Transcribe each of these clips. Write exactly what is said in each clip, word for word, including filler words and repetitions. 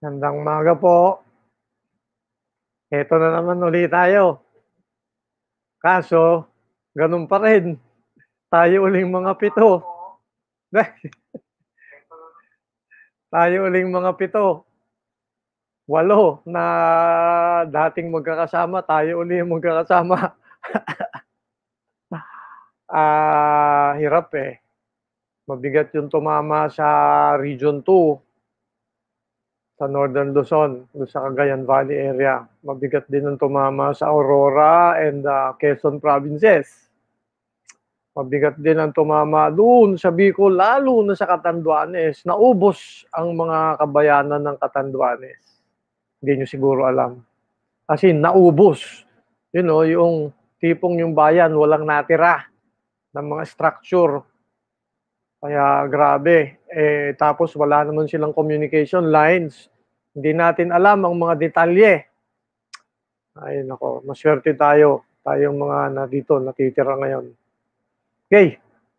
Magandang umaga po. Eto na naman uli tayo. Kaso, ganun pa rin. Tayo uling mga pito. Tayo uling mga pito. Walo na dating magkakasama, tayo uli yung magkakasama. Ah, hirap eh. Mabigat yung tumama sa Region two, sa Northern Luzon, doon sa Cagayan Valley area. Mabigat din ang tumama sa Aurora and uh, Quezon provinces. Mabigat din ang tumama doon sa Bicol, lalo na sa Catanduanes. Naubos ang mga kabayanan ng Catanduanes. Hindi nyo siguro alam. Kasi naubos. You know, yung tipong yung bayan, walang natira ng mga structure. Kaya grabe. Eh, tapos wala naman silang communication lines. Hindi natin alam ang mga detalye. Ay nako, maswerte tayo. Tayong mga na dito, natitira ngayon. Okay.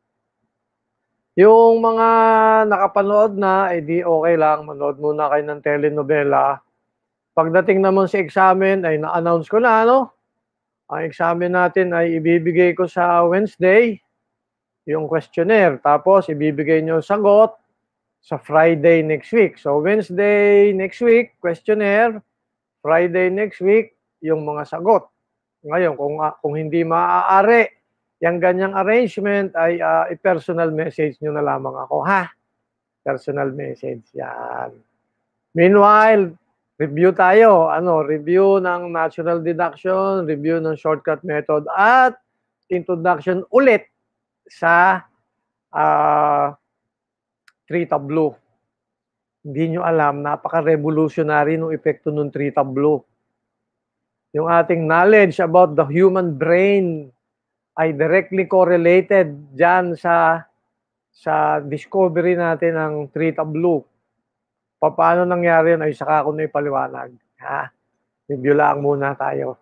Yung mga nakapanood na, edi okay lang, manood muna kayo ng telenovela. Pagdating naman sa examen, ay na-announce ko na, ano? Ang examen natin ay ibibigay ko sa Wednesday, yung questionnaire. Tapos, ibibigay nyo sagot sa Friday next week. So, Wednesday next week, questionnaire. Friday next week, yung mga sagot. Ngayon, kung, kung hindi maaari, yung ganyang arrangement ay uh, i-personal message nyo na lamang ako, ha? Personal message, yan. Meanwhile, review tayo. Ano, review ng natural deduction, review ng shortcut method, at introduction ulit sa uh, three tableau. Hindi nyo alam, napaka-revolutionary ng epekto ng three tableau. Yung ating knowledge about the human brain ay directly correlated dyan sa sa discovery natin ng three tableau. Paano nangyari yun ay saka ako na ipaliwanag. Ha? Review lang muna tayo.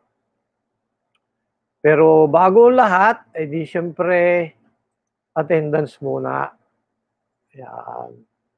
Pero bago lahat, ay di syempre attendance muna. Yan.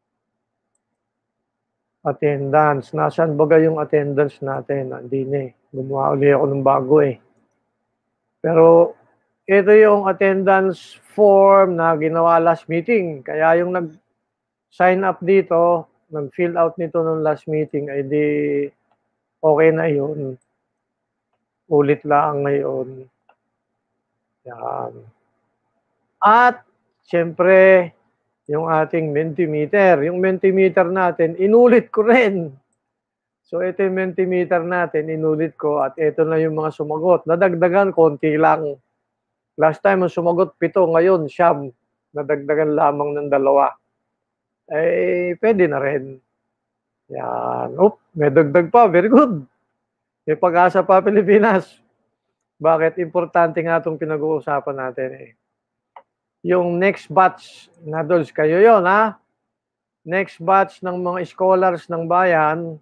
Attendance. Nasaan ba yung attendance natin? Hindi na eh. Gumawa ulit ako ng bago eh. Pero ito yung attendance form na ginawa last meeting. Kaya yung nag-sign up dito, nag-fill out nito ng last meeting, ay di okay na yun. Ulit lang ngayon. Yan. At, siyempre, yung ating Mentimeter. Yung Mentimeter natin, inulit ko rin. So, ito yung Mentimeter natin, inulit ko. At ito na yung mga sumagot. Nadagdagan, konti lang. Last time, ang sumagot, pito. Ngayon, siyam. Nadagdagan lamang ng dalawa. Eh, pwede na rin. Yan. Oop, may dagdag pa. Very good. May pag-asa pa, Pilipinas. Bakit? Importante nga itong pinag-uusapan natin eh. Yung next batch, nadols kayo yon ha? Next batch ng mga scholars ng bayan,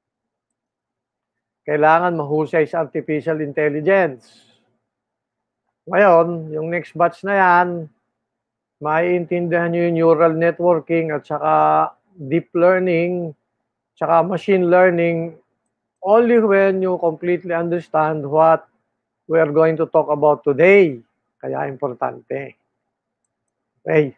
kailangan mahusay sa artificial intelligence. Ngayon, yung next batch na yan, maiintindihan nyo yung neural networking at saka deep learning, saka machine learning, only when you completely understand what we are going to talk about today. Kaya importante. Okay.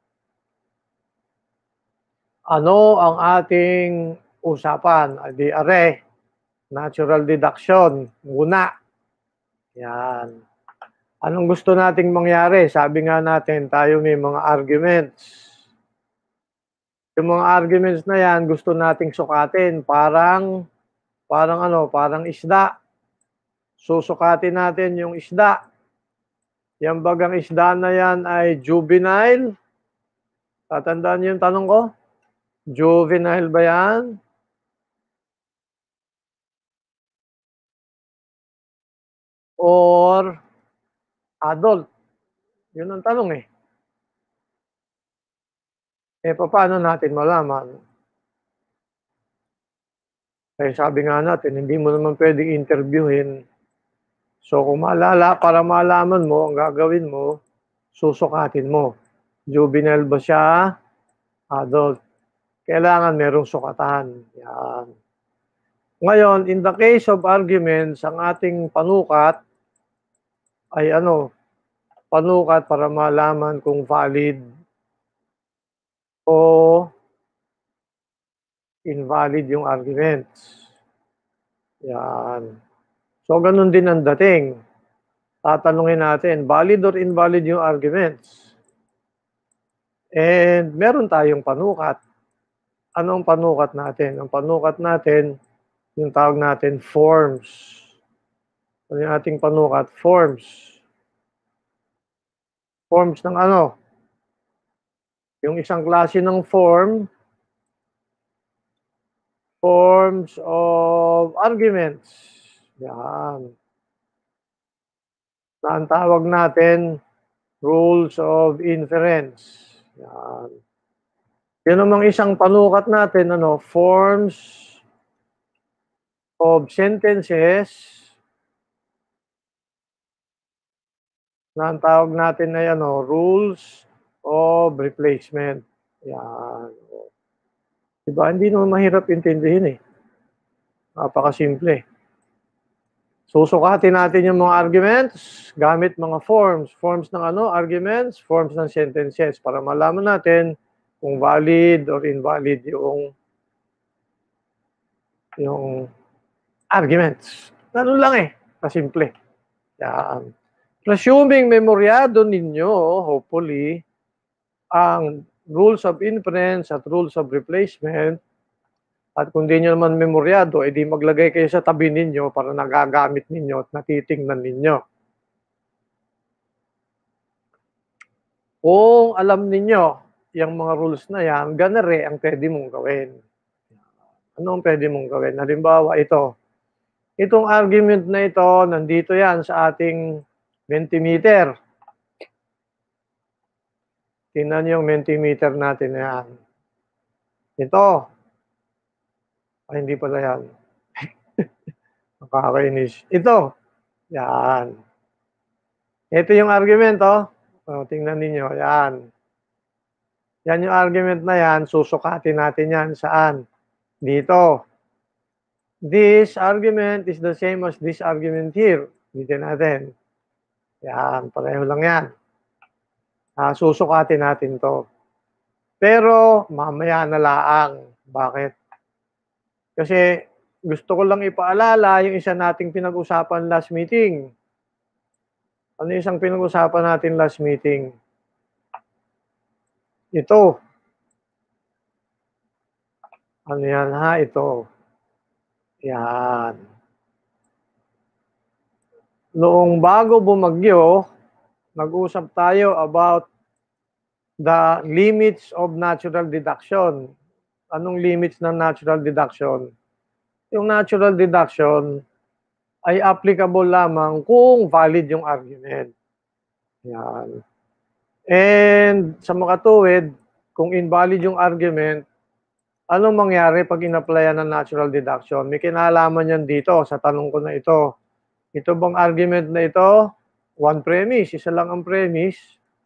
Ano ang ating usapan? Di are, natural deduction. Muna. Yan. Anong gusto nating mangyari? Sabi nga natin, tayo may mga arguments. Yung mga arguments na yan, gusto nating sukatin. Parang, parang ano, parang isda. Susukatin natin yung isda. Yung bagang isda na yan ay juvenile. Tatandaan niyo yung tanong ko? Juvenile ba yan? Or adult? Yun ang tanong eh. Eh, paano natin malaman? Eh, sabi nga natin, hindi mo naman pwedeng interviewin. So, kung maalala, para malaman mo, ang gagawin mo, susukatin mo. Juvenile ba siya? Adult. kailangan merong sukatan. Yan. Ngayon, in the case of arguments, ang ating panukat ay ano, panukat para malaman kung valid o invalid yung arguments. Yan. So, ganun din ang dating. Tatanungin natin, valid or invalid yung arguments. And meron tayong panukat. Anong panukat natin? Ang panukat natin, yung tawag natin forms. Ano yung ating panukat? Forms. Forms ng ano? Yung isang klase ng form, forms of arguments. Yan. Na ang tawag natin, rules of inference. Yan. Yan namang isang panukat natin, ano, forms of sentences. Na ang tawag natin ay ano, rules of replacement. Yan. Diba? Hindi naman mahirap intindihin eh. Napakasimple. Susukatin natin yung mga arguments gamit mga forms. Forms ng ano? Arguments, forms ng sentences para malaman natin kung valid or invalid yung yung arguments. Ganun lang eh. Kasimple. Yan. Presuming memoryado ninyo, hopefully, ang rules of inference at rules of replacement, at kung di nyo naman memoryado, edi maglagay kayo sa tabi ninyo para nagagamit ninyo at natitingnan ninyo. Kung alam ninyo yung mga rules na yan, ganare ang pwede mong gawin. Ano ang pwede mong gawin? Halimbawa, ito. Itong argument na ito, nandito yan sa ating Mentimeter. Tingnan nyo yung Mentimeter natin na yan. Ito. Ay, hindi pala yan. Nakakainis. Ito. Yan. Ito yung argument, oh. O, tingnan ninyo. Yan. Yan yung argument na yan. Susukatin natin yan. Saan? Dito. This argument is the same as this argument here. Dito natin. Yan. Pareho lang yan. Ah, susukatin natin to. Pero, mamaya na laang. Bakit? Kasi gusto ko lang ipaalala yung isa nating pinag-usapan last meeting. Ano yung isang pinag-usapan natin last meeting? Ito. Ano yan ha? Ito. Yan. Noong bago bumagyo, nag-usap tayo about the limits of natural deduction. Anong limits ng natural deduction? Yung natural deduction ay applicable lamang kung valid yung argument. Yan. And sa makatuwid, kung invalid yung argument, anong mangyari pag in-applyan ng natural deduction? May kinalaman yan dito sa tanong ko na ito. Ito bang argument na ito? One premise. Isa lang ang premise.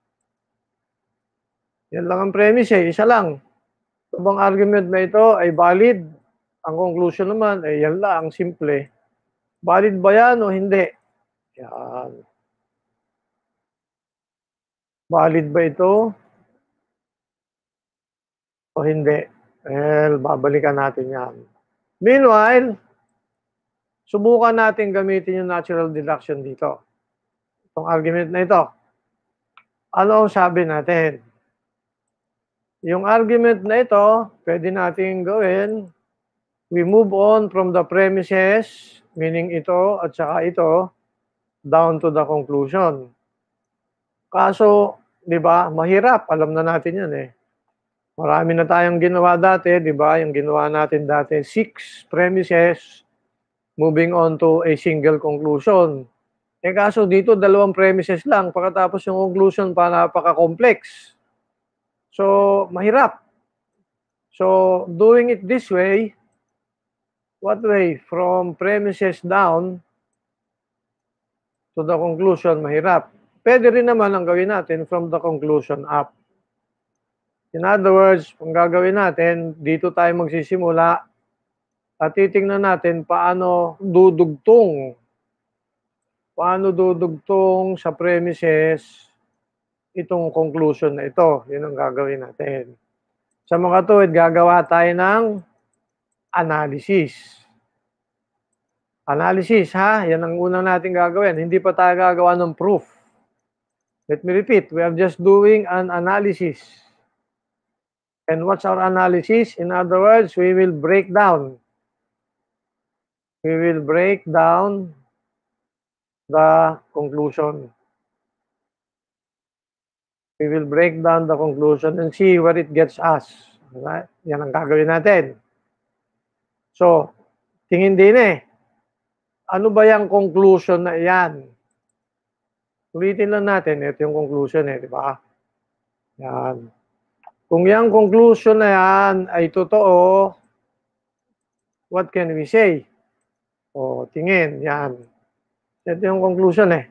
Yan lang ang premise eh. Isa lang. Ito bang argument na ito ay valid? Ang conclusion naman ay yan lang, simple. Valid ba yan o hindi? Yan. Valid ba ito? O hindi? Well, babalikan natin yan. Meanwhile, subukan natin gamitin yung natural deduction dito. Itong argument na ito. Ano ang sabi natin? Yung argument na ito, pwede natin gawin. We move on from the premises, meaning ito at saka ito, down to the conclusion. Kaso, di ba, mahirap. Alam na natin yan eh. Marami na tayong ginawa dati, di ba? Yung ginawa natin dati, six premises, moving on to a single conclusion. Eh kaso dito, dalawang premises lang. Pagkatapos yung conclusion pa, napaka-complex. So, mahirap. So, doing it this way, what way? From premises down to the conclusion, mahirap. Pwede rin naman ang gawin natin from the conclusion up. In other words, kung gagawin natin, dito tayo magsisimula at titingnan natin paano dudugtong, paano dudugtong sa premises itong conclusion na ito. Yun ang gagawin natin. Sa mga tuwid, gagawa tayo ng analysis. Analysis, ha? Yan ang unang natin gagawin. Hindi pa tayo gagawa ng proof. Let me repeat, we are just doing an analysis. And what's our analysis? In other words, we will break down. We will break down the conclusion. We will break down the conclusion and see where it gets us. Right? Yan ang gagawin natin. So, tingin din eh. Ano ba yung conclusion na yan? Ulitin lang natin. Ito yung conclusion eh, di ba? Yan. Kung yung conclusion na yan ay totoo, what can we say? O, tingin, yan. Ito yung conclusion eh.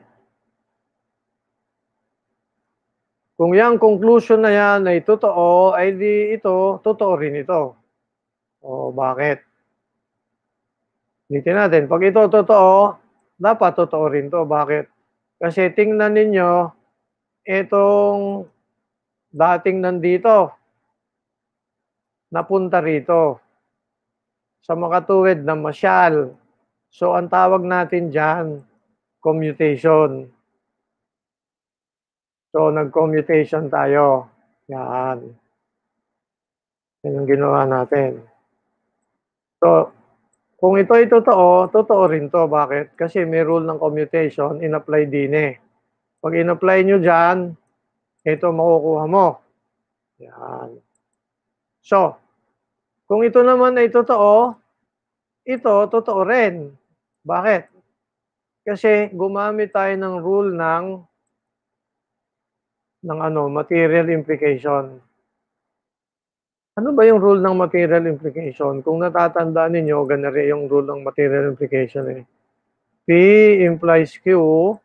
Kung yung conclusion na yan ay totoo, ay di ito, totoo rin ito. O, bakit? Ulitin natin. Pag ito totoo, dapat totoo rin to. Bakit? Kasi tingnan ninyo, itong dating nandito, napunta rito sa makatuwid na masyal. So, ang tawag natin dyan, commutation. So, nag-commutation tayo. Yan. Yan ang ginawa natin. So, kung ito ay totoo, totoo rin to. Bakit? Kasi may rule ng commutation, in-apply din eh. Pag in-apply nyo dyan, ito makukuha mo. Yan. So, kung ito naman ay totoo, ito totoo rin. Bakit? Kasi gumamit tayo ng rule ng ng ano, material implication. Ano ba yung rule ng material implication? Kung natatandaan ninyo, ganari yung rule ng material implication eh. P implies Q,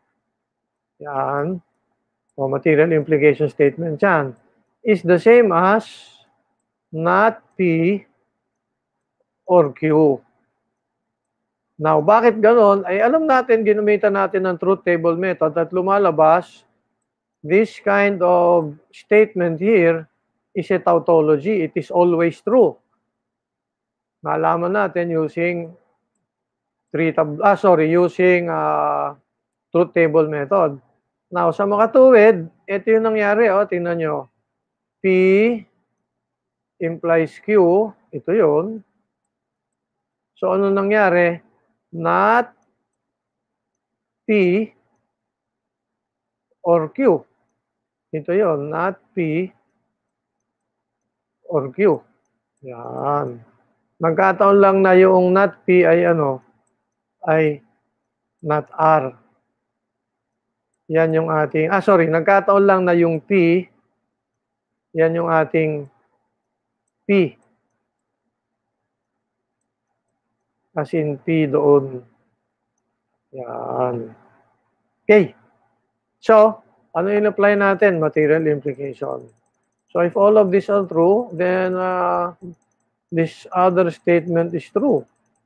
yan, o material implication statement yan, is the same as not P or Q. Now, bakit ganon? Ay alam natin, ginamitan natin ng truth table method at lumalabas, this kind of statement here is a tautology. It is always true. Nalaman natin using three tab ah sorry, using uh, truth table method. Now, sa makatuwid, ito yung nangyari. Oh, tingnan nyo. P implies Q. Ito yun. So, ano nangyari? Not P or Q. Ito yun. Not P or Q. Yan. Nagkataon lang na yung not P ay ano, ay not R. Yan yung ating, ah sorry, nagkataon lang na yung P, yan yung ating P. As in P doon. Yan. Okay. So, ano in-apply natin? Material implication. So, if all of these are true, then uh, this other statement is true.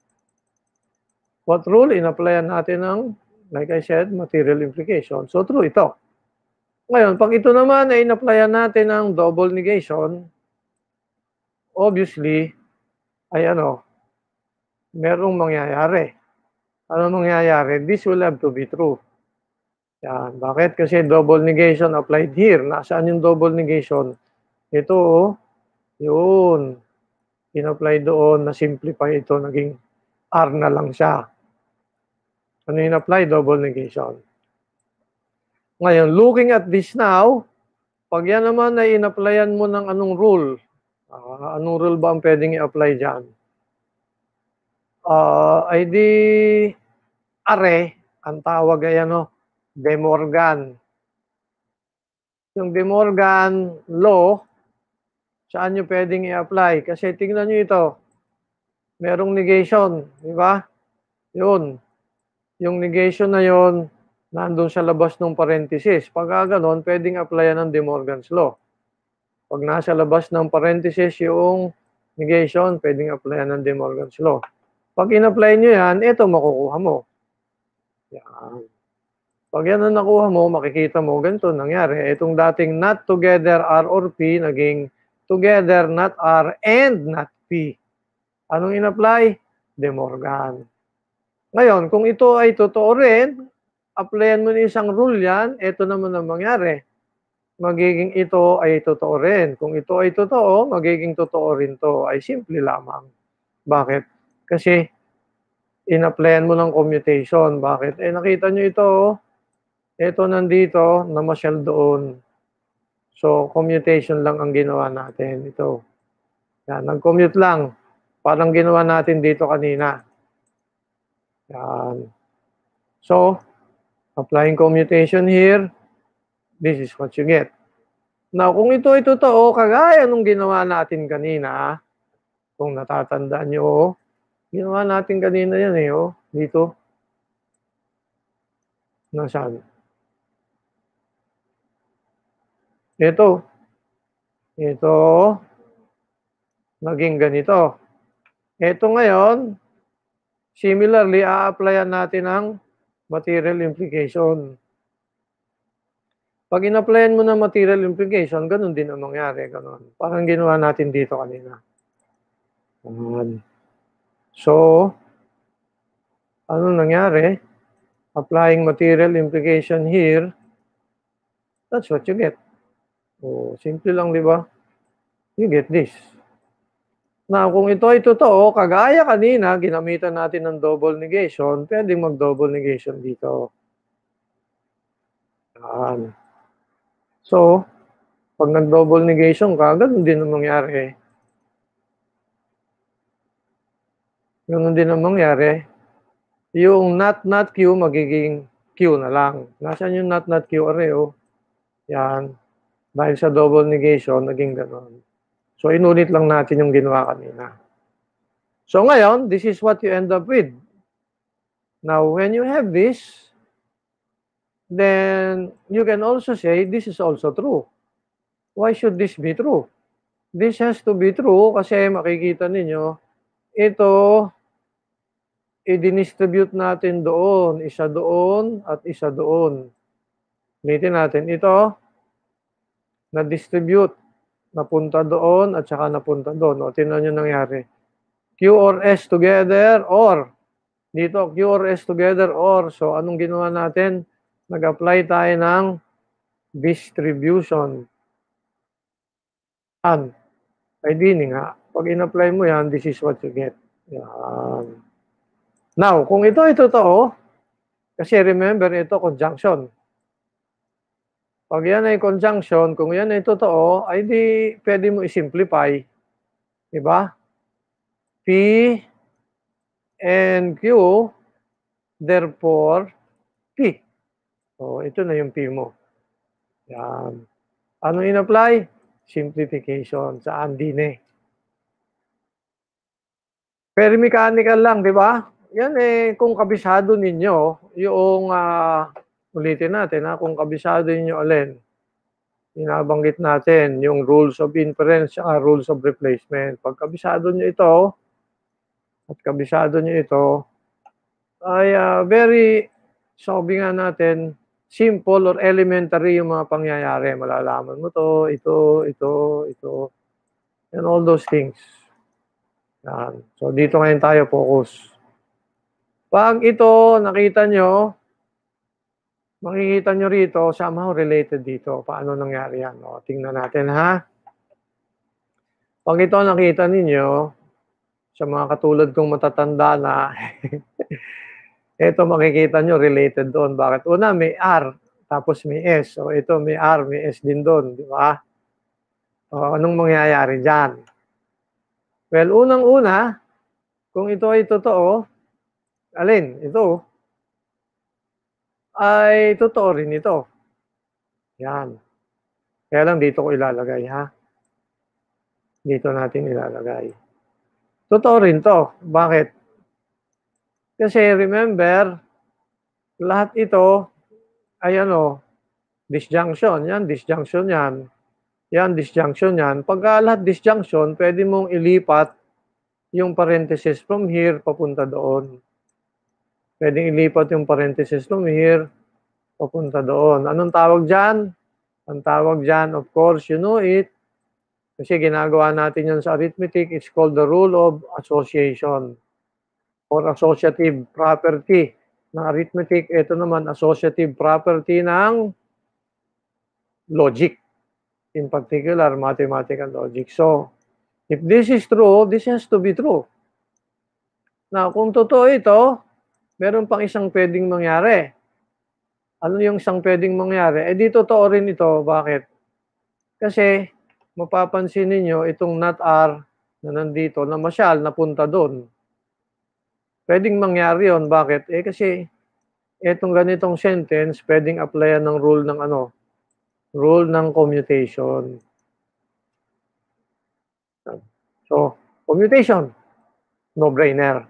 What rule? In-applyan natin ng, like I said, material implication. So, true ito. Ngayon, pag ito naman ay in-applyan natin ng double negation, obviously, ay ano, merong mangyayari. Ano mangyayari? This will have to be true. Yan. Bakit? Kasi double negation applied here. Nasaan yung double negation? Ito, oh, yun. In-apply doon, na-simplify ito, naging R na lang siya. Ano in-apply? Double negation. Ngayon, looking at this now, pag yan naman ay in-applyan mo ng anong rule, uh, anong rule ba ang pwedeng i-apply dyan? Uh, ay di are, ang tawag ay ano, De Morgan. Yung De Morgan law, saan nyo pwedeng i-apply? Kasi tingnan nyo ito, merong negation, di ba? Yun. Yung negation na yun, nandun sa labas ng parenthesis. Pag gano'n, pwedeng applyan ng De Morgan's law. Pag nasa labas ng parenthesis yung negation, pwedeng applyan ng De Morgan's Law. Pag in-apply nyo yan, ito makukuha mo. Yan. Pag yan ang nakuha mo, makikita mo, ganito nangyari. Itong dating not together R or P, naging together not R and not P. Anong in-apply? De Morgan. Ngayon, kung ito ay totoo rin, applyan mo na isang rule yan, ito naman ang mangyari. Magiging ito ay totoo rin. Kung ito ay totoo, magiging totoo rin to. Ay simple lamang. Bakit? Kasi in-applyan mo ng commutation. Bakit? Eh nakita nyo ito, ito nandito, namasyal doon. So, commutation lang ang ginawa natin. Ito. Yan, nag-commute lang. Parang ginawa natin dito kanina. Yan. So, applying commutation here, this is what you get. Now, kung ito ay totoo, kagaya nung ginawa natin kanina, kung natatandaan nyo, ginawa natin kanina yan eh, oh, dito. Nasaan? Ito. Ito. Naging ganito. Ito ngayon, similarly, a-applyan natin ang material implication. Pag in-applyan mo ng material implication, ganun din ang mangyari. Ganun. Parang ginawa natin dito kanina. So, ano nangyari? Applying material implication here, that's what you get. Oh, simple lang, di ba? You get this. Now, kung ito ay totoo, kagaya kanina, ginamitan natin ng double negation, pwedeng mag-double negation dito. Yan. So, pag nag-double negation ka, ganun din ang mangyari. Ganun din ang mangyari. Yung not not Q, magiging Q na lang. Nasaan yung not not Q array, oh? Yan. Dahil sa double negation, naging ganun. So, inulit lang natin yung ginawa kanina. So, ngayon, this is what you end up with. Now, when you have this, then you can also say this is also true. Why should this be true? This has to be true kasi makikita ninyo, ito, i-distribute natin doon, isa doon at isa doon. Ulitin natin, ito, na-distribute, napunta doon at saka napunta doon. O, tingnan nyo nangyari. Q or S together or, dito, Q or S together or, so anong ginawa natin? Nag-apply tayo ng distribution. Yan. Ay dini nga. Pag in-apply mo yan, this is what you get. Yan. Now, kung ito ay totoo, kasi remember, ito conjunction. Pag yan ay conjunction, kung yan ay totoo, ay di pwede mo i-simplify. Diba? P and Q, therefore, P. So, ito na yung P mo. Yan. Ano in-apply? Simplification. Saan din eh. Very mechanical lang, di ba? Yan eh, kung kabisado ninyo, yung, uh, ulitin natin ha, kung kabisado ninyo alin, inabanggit natin yung rules of inference at rules of replacement. Pag kabisado nyo ito, at kabisado nyo ito, ay uh, very, sabi nga natin, simple or elementary yung mga pangyayari. Malalaman mo to, ito, ito, ito, and all those things. Yan. So, dito ngayon tayo focus. Pag ito, nakita nyo, makikita nyo rito, somehow related dito. Paano nangyari yan? O, tingnan natin, ha? Pag ito nakita ninyo, sa mga katulad kong matatanda na, ito makikita nyo related doon. Bakit? Una, may R, tapos may S. So, ito may R, may S din doon. Di ba? O, anong mangyayari dyan? Well, unang-una, kung ito ay totoo, alin? Ito, ay totoo rin ito. Yan. Kaya lang dito ko ilalagay, ha? Dito natin ilalagay. Totoo rin to. Bakit? Kasi remember, lahat ito ay ano, disjunction. Yan, disjunction yan. Yan, disjunction yan. Pagka lahat disjunction, pwede mong ilipat yung parenthesis from here papunta doon. Pwedeng ilipat yung parenthesis from here papunta doon. Anong tawag dyan? Ang tawag dyan, of course, you know it. Kasi ginagawa natin yan sa arithmetic. It's called the rule of association or associative property ng arithmetic. Ito naman, associative property ng logic. In particular, mathematical logic. So, if this is true, this has to be true. Now, kung totoo ito, meron pang isang pwedeng mangyari. Ano yung isang pwedeng mangyari? Eh, di totoo rin ito. Bakit? Kasi, mapapansin ninyo, itong not R na nandito, na masyal, napunta doon. Pwedeng mangyari yon. Bakit? Eh, kasi, itong ganitong sentence, pwedeng applyan ng rule ng ano? Rule ng commutation. So, commutation, no-brainer.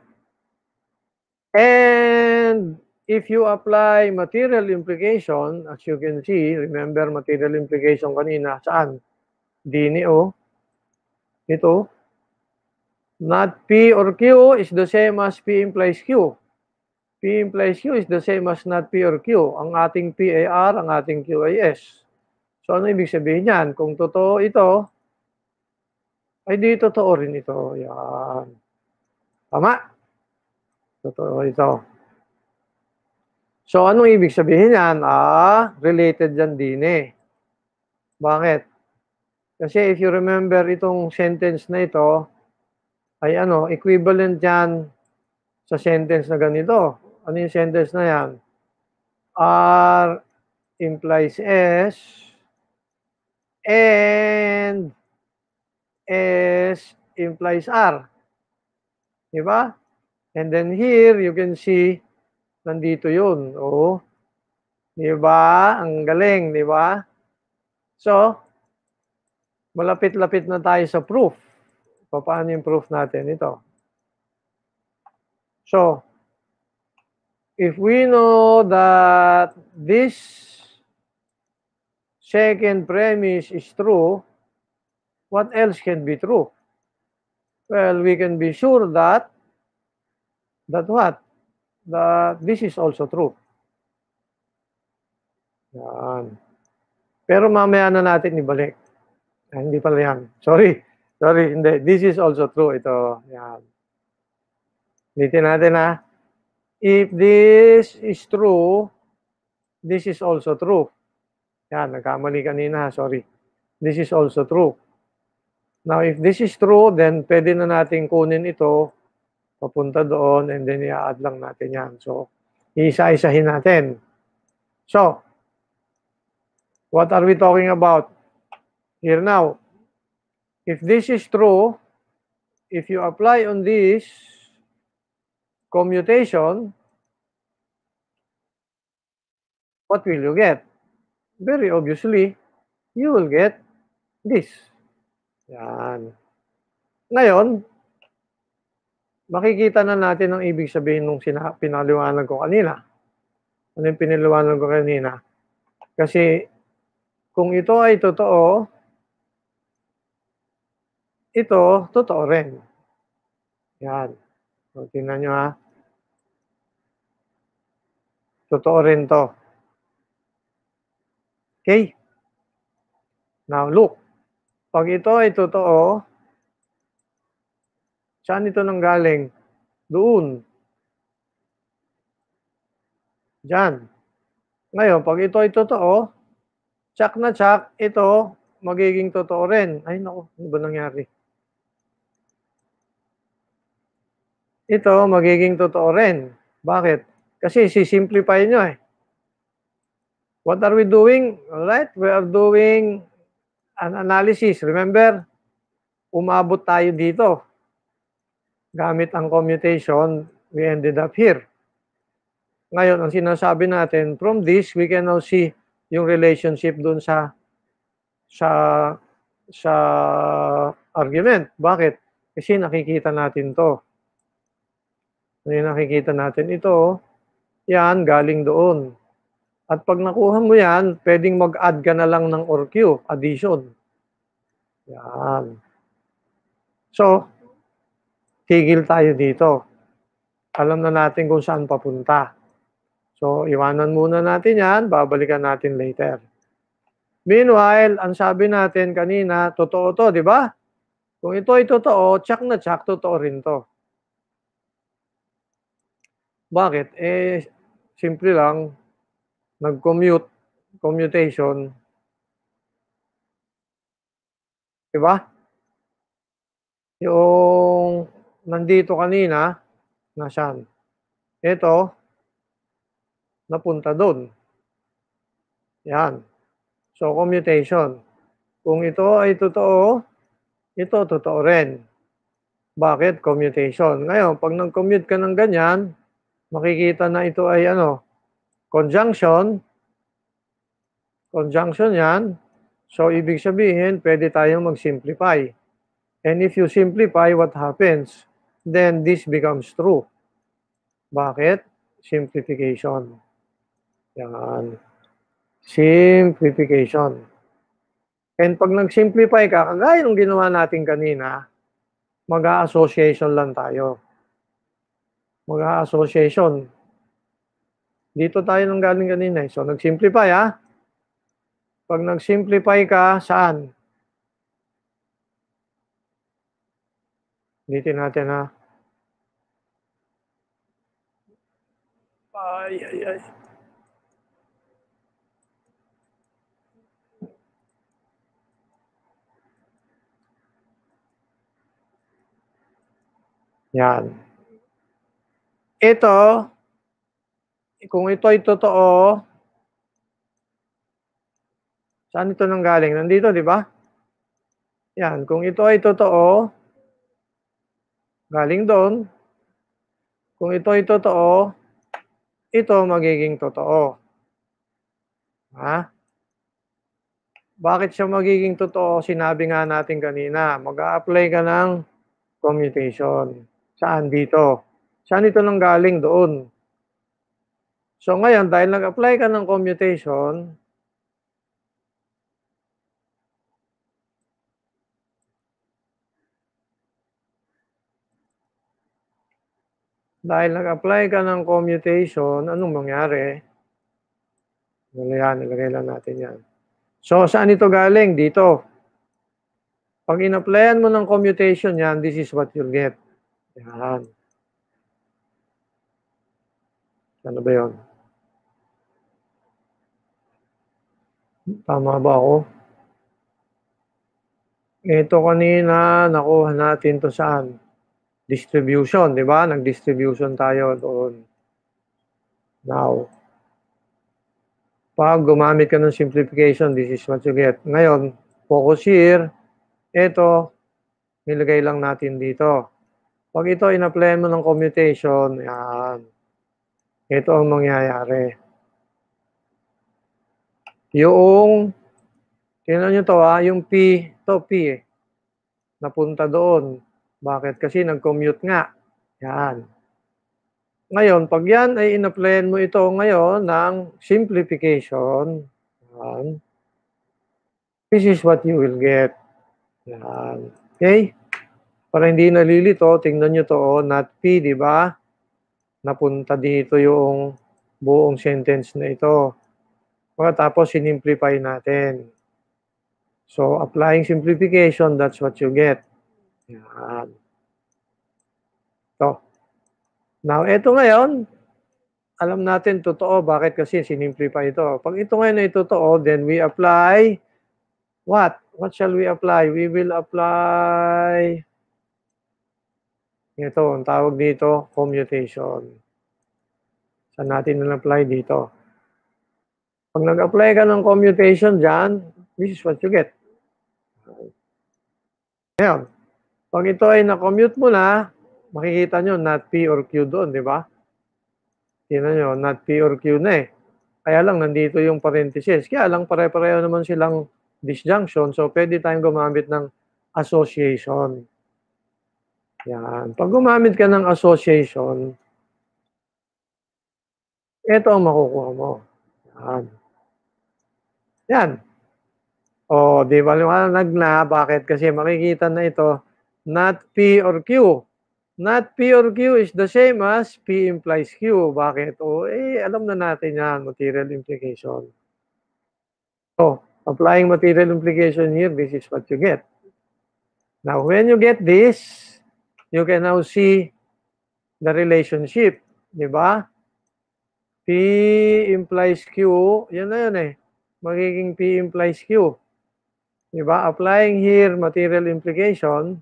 And if you apply material implication, as you can see, remember material implication kanina, saan? Dini o. Ito. Not P or Q is the same as P implies Q. P implies Q is the same as not P or Q. Ang ating P ay R, ang ating Q ay S. So, ano ibig sabihin yan? Kung totoo ito, ay di totoo rin ito. Yan. Tama? Totoo ito. So, anong ibig sabihin yan? Ah, related yan din eh. Bakit? Kasi if you remember itong sentence na ito, ay ano, equivalent yan sa sentence na ganito. Ano yung sentence na yan? R implies S and S implies R. Diba? And then here, you can see, nandito yun. Oh. Diba? Ang galing, diba? So, malapit-lapit na tayo sa proof. Paano yung proof natin ito? So, if we know that this second premise is true, what else can be true? Well, we can be sure that, that what? That this is also true. Yan. Pero mamaya na natin ibalik. Ah, hindi pala yan. Sorry. Sorry, hindi. This is also true. Ito. Yan. Ulitin natin ha. If this is true, this is also true. Yan, nagkamali kanina. Sorry. This is also true. Now, if this is true, then pwede na natin kunin ito, papunta doon, and then i-add lang natin yan. So, iisa-isahin natin. So, what are we talking about here now? If this is true, if you apply on this commutation, what will you get? Very obviously, you will get this. Yan. Ngayon, makikita na natin ang ibig sabihin nung pinaliwanag ko kanina. Ano yung pinaliwanag ko kanina? Kasi, kung ito ay totoo, ito, totoo rin. Yan. So, tingnan nyo ha. Totoo rin to. Okay? Now, look. Pag ito ay totoo, saan ito nanggaling? Doon. Diyan. Ngayon, pag ito ay totoo, tsak na tsak, ito, magiging totoo rin. Ay, naku, ano ba nangyari? Ito, magiging totoo rin. Bakit? Kasi sisimplify nyo eh. What are we doing? Alright, we are doing an analysis. Remember, umabot tayo dito. Gamit ang commutation, we ended up here. Ngayon, ang sinasabi natin, from this, we can now see yung relationship dun sa sa sa argument. Bakit? Kasi nakikita natin to. Ano nakikita natin? Ito, yan, galing doon. At pag nakuha mo yan, pwedeng mag-add ka na lang ng or Q, addition. Yan. So, tigil tayo dito. Alam na natin kung saan papunta. So, iwanan muna natin yan, babalikan natin later. Meanwhile, ang sabi natin kanina, totoo to, di ba? Kung ito ay totoo, tsak na tsak, totoo rin to. Bakit? Eh, simple lang, nag-commute, commutation, di ba? Yung nandito kanina, nasaan? Ito, napunta doon. Yan. So, commutation. Kung ito ay totoo, ito totoo rin. Bakit? Commutation. Ngayon, pag nag-commute ka ng ganyan, makikita na ito ay ano, conjunction. Conjunction yan. So, ibig sabihin, pwede tayong mag-simplify. And if you simplify, what happens? Then, this becomes true. Bakit? Simplification. Yan. Simplification. And pag nag-simplify ka, kagaya ng ginawa natin kanina, mag-a-association lang tayo. Mag-a-association. Dito tayo nang galing kanina. So, nag-simplify ha. Pag nag-simplify ka, saan? Dito natin ha. Ay, ay, ay. Yan. Ito, kung ito ay totoo, saan ito nang galing? Nandito, di ba? Yan, kung ito ay totoo, galing doon. Kung ito ay totoo, ito magiging totoo. Ha? Bakit siya magiging totoo? Sinabi nga natin kanina, mag-a-apply ka ng commutation. Saan? Dito. Saan ito nang galing? Doon. So ngayon, dahil nag-apply ka ng commutation, dahil nag-apply ka ng commutation, anong mangyari? Yan, nilagay lang natin yan. So, saan ito galing? Dito. Pag in-applyan mo ng commutation yan, this is what you'll get. Yan. Ano ba yun? Tama ba ako? Ito kanina, nakuha natin to saan? Distribution, di ba? Nag-distribution tayo doon. Now, pag gumamit ka ng simplification, this is what you get. Ngayon, focus here. Ito, nilagay lang natin dito. Pag ito, in-apply mo ng commutation, yan. Ito ang mangyayari. Yung, tingnan nyo to ha, yung P, to P eh, napunta doon. Bakit? Kasi nag-commute nga. Yan. Ngayon, pag yan ay in-applyan mo ito ngayon ng simplification, yan, this is what you will get. Yan. Okay? Para hindi nalilito, tingnan nyo to, oh, not P, di ba? Napunta dito yung buong sentence na ito. Pagkatapos, sinimplify natin. So, applying simplification, that's what you get. Yan. So, now, ito ngayon, alam natin totoo. Bakit? Kasi sinimplify ito. Pag ito ngayon ay totoo, then we apply what? What shall we apply? We will apply ito, ang tawag dito, commutation. Saan natin na-apply dito? Pag nag-apply ka ng commutation dyan, this is what you get. Ngayon, pag ito ay na-commute mo na, makikita nyo, not P or Q doon, di ba? Tingnan nyo, not P or Q na eh. Kaya lang, nandito yung parenthesis. Kaya lang, pare-pareho naman silang disjunction. So, pwede tayong gumamit ng association. Yan. Pag gumamit ka ng association, ito ang makukuha mo. Yan. Yan. O, di ba liwanag na, bakit? Kasi makikita na ito, not P or Q. Not P or Q is the same as P implies Q. Bakit? O, eh, alam na natin yan, material implication. So, applying material implication here, this is what you get. Now, when you get this, you can now see the relationship. Di ba? P implies Q, yan na yun eh. Magiging P implies Q. Diba? Applying here material implication,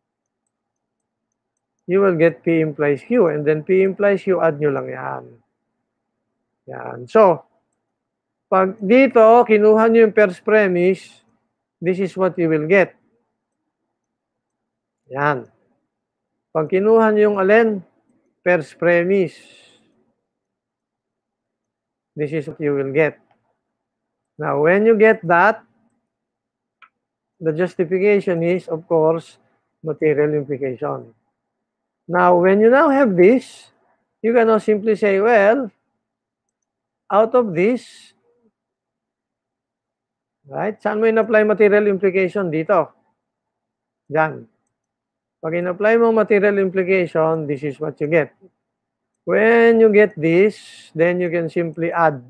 you will get P implies Q. And then P implies Q, add nyo lang yan. Yan. So, pag dito, kinuha nyo yung first premise, this is what you will get. Yan. Pag kinuha nyo yung alin, first premise, this is what you will get. Now, when you get that, the justification is, of course, material implication. Now, when you now have this, you can now simply say, well, out of this, right, saan mo in-apply material implication? Dito. Diyan. Pag in-apply mo material implication, this is what you get. When you get this, then you can simply add.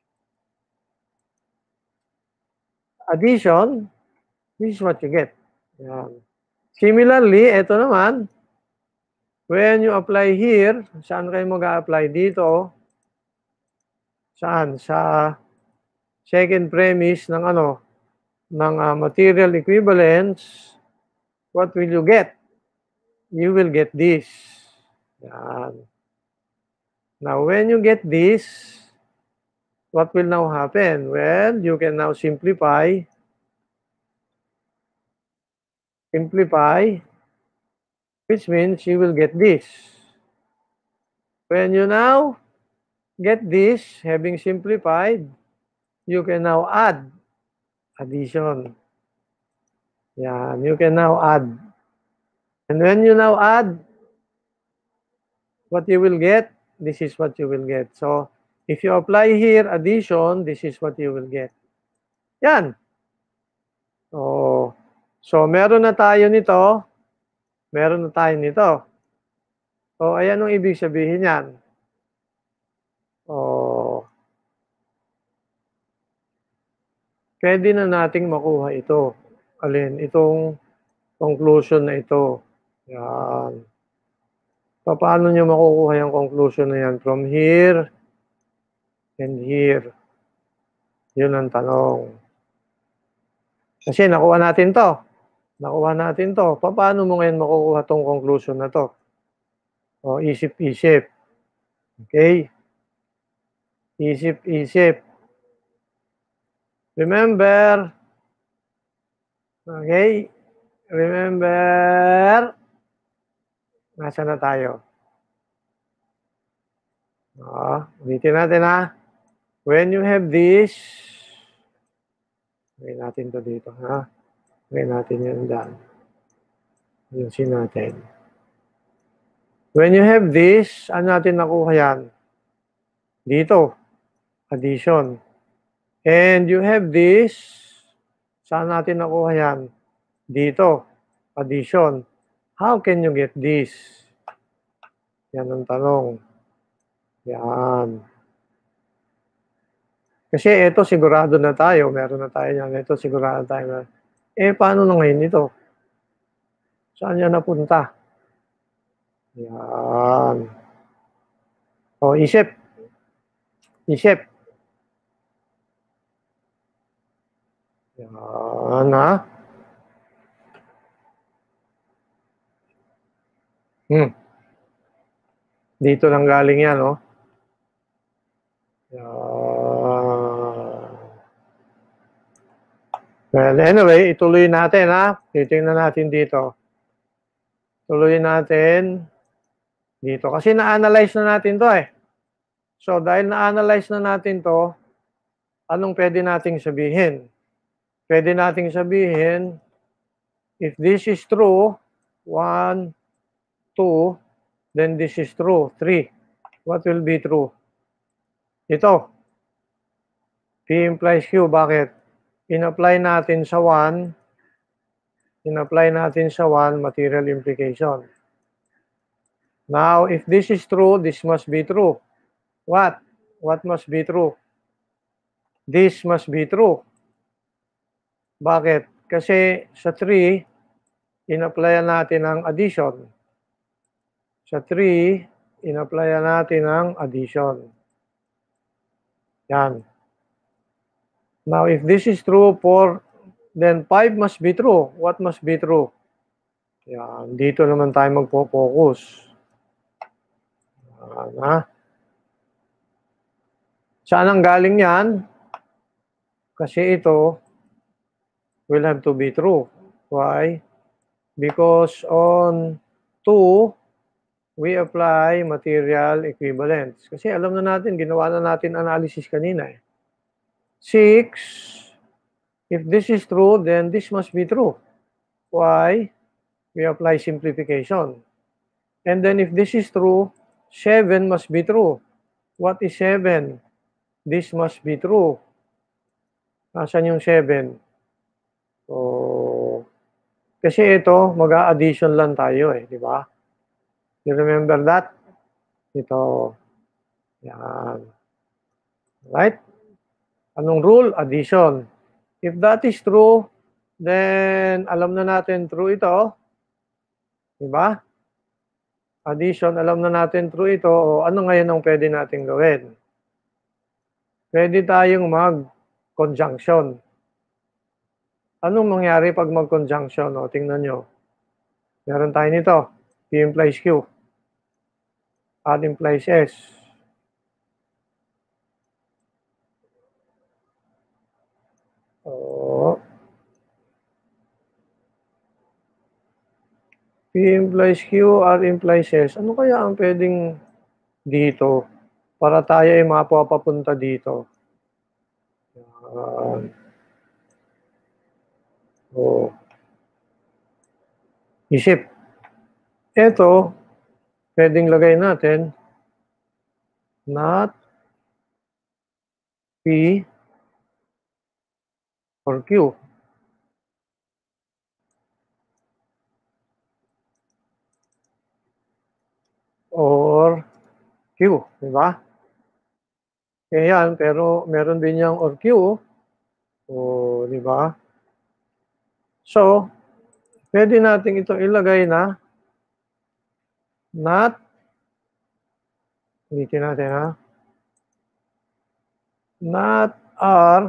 Addition, this is what you get. Yan. Similarly, ito naman, when you apply here, saan kayo mag-a-apply? Dito. Saan? Sa second premise ng ano, ng uh, material equivalence, what will you get? You will get this. Yan. Now, when you get this, what will now happen? Well, you can now simplify. Simplify, which means you will get this. When you now get this, having simplified, you can now add addition. Yan, you can now add. And when you now add, what you will get, this is what you will get. So, if you apply here addition, this is what you will get. Yan. Oh, so, meron na tayo nito. Meron na tayo nito. So, ayan ang ibig sabihin yan. Oh, pwede na nating makuha ito. Alin? Itong conclusion na ito. Yan. Paano nyo makukuha yung conclusion na yan? From here and here. Yun ang tanong. Kasi nakuha natin to. Nakuha natin to. Paano mo ngayon makukuha tong conclusion na to? O, isip-isip. Okay? Isip-isip. Remember. Okay? Remember. Nasa na tayo? O, ulitin natin ha. When you have this, gawin natin to dito ha. Gawin natin yan dyan. Ayusin natin. When you have this, ano natin nakuha yan? Dito. Addition. And you have this, saan natin nakuha yan? Dito. Addition. How can you get this? Yan ang tanong. Yan. Kasi ito sigurado na tayo. Meron na tayo yan. Ito sigurado tayo na. Eh, paano na ngayon ito? Saan yan napunta? Yan. O, isip. Isip. Yan, ha? Hmm. Dito lang galing yan, oh. Yan. Well, anyway, ituloy natin, ha? Titingnan natin dito. Tuloy natin dito. Kasi na-analyze na natin to, eh. So, dahil na-analyze na natin to, anong pwede nating sabihin? Pwede nating sabihin, if this is true, one, two, then this is true, three. What will be true? Ito. P implies Q. Bakit? in-apply natin sa one, in-apply natin sa one material implication. Now, if this is true, this must be true. What? What must be true? This must be true. Bakit? Kasi sa three, in-applyan natin ang addition. Sa three, in-applyan natin ang addition. Yan. Now, if this is true, four, then five must be true. What must be true? Yan. Dito naman tayo magpo-focus. Yan, ha? Saan ang galing yan? Kasi ito will have to be true. Why? Because on two, we apply material equivalence. Kasi alam na natin, ginawa na natin analysis kanina eh. six, if this is true, then this must be true. Why? We apply simplification. And then if this is true, seven must be true. What is seven? This must be true. Nasaan yung seven? So, kasi ito, mag-a-addition lang tayo eh, di ba? You remember that? Ito. Yan. Right? Anong rule? Addition. If that is true, then alam na natin true ito. Diba? Addition, alam na natin true ito. O ano ngayon ang pwede natin gawin? Pwede tayong mag-conjunction. Anong mangyari pag mag-conjunction? O, tingnan nyo. Meron tayo nito. P implies Q. R implies S. O, P implies Q, R implies S. Ano kaya ang pwedeng dito para tayo ay mapapapunta dito? Yan. O, isip. Ito, pwedeng lagay natin not P or Q. Or Q, di ba? Eh yan, pero meron din yung or Q. O, di ba? So, pwede natin ito ilagay na not, ulitin natin ha, not R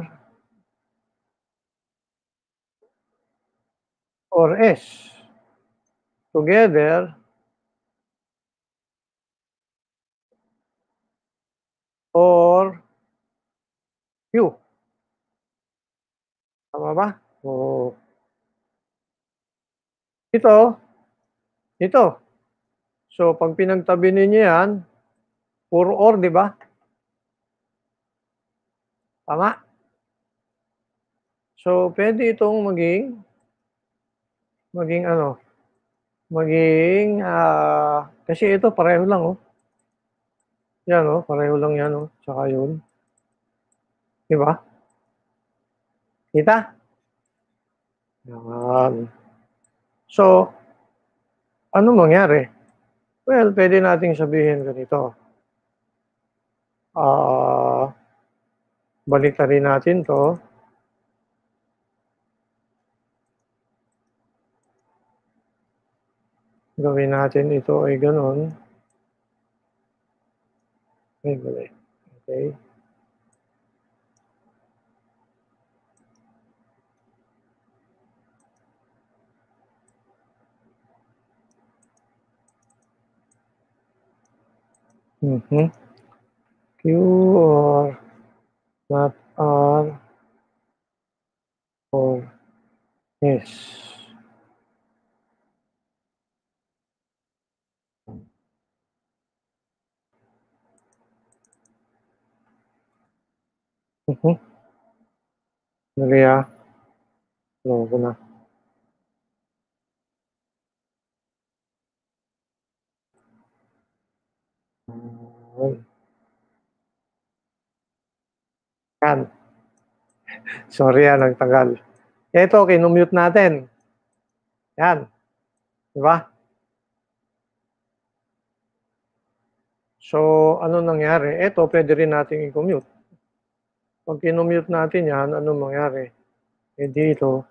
or S together or Q. Tama ba? O, ito, ito. So, pag pinagtabi ninyo yan, puro or, di ba? Tama? So, pwede itong maging, maging ano, maging, ah, kasi ito pareho lang, oh. Yan, oh, pareho lang yan, oh. Tsaka yun. Di ba? Kita? Yan. So, ano mangyari? Well, pwede nating sabihin ganito. Ah, balik na rin natin to. Gawin natin ito ay ganon. Ay, balik. Okay. Mm-hmm. Q or not R or S. Mm-hmm. Dali ah. Loko na. Yan. Sorry ah, nagtagal. Ito, kinumute natin. Yan. Di ba? So, ano nangyari? Ito, pwede rin natin i-commute. Pag kinumute natin yan, ano mangyari? E dito,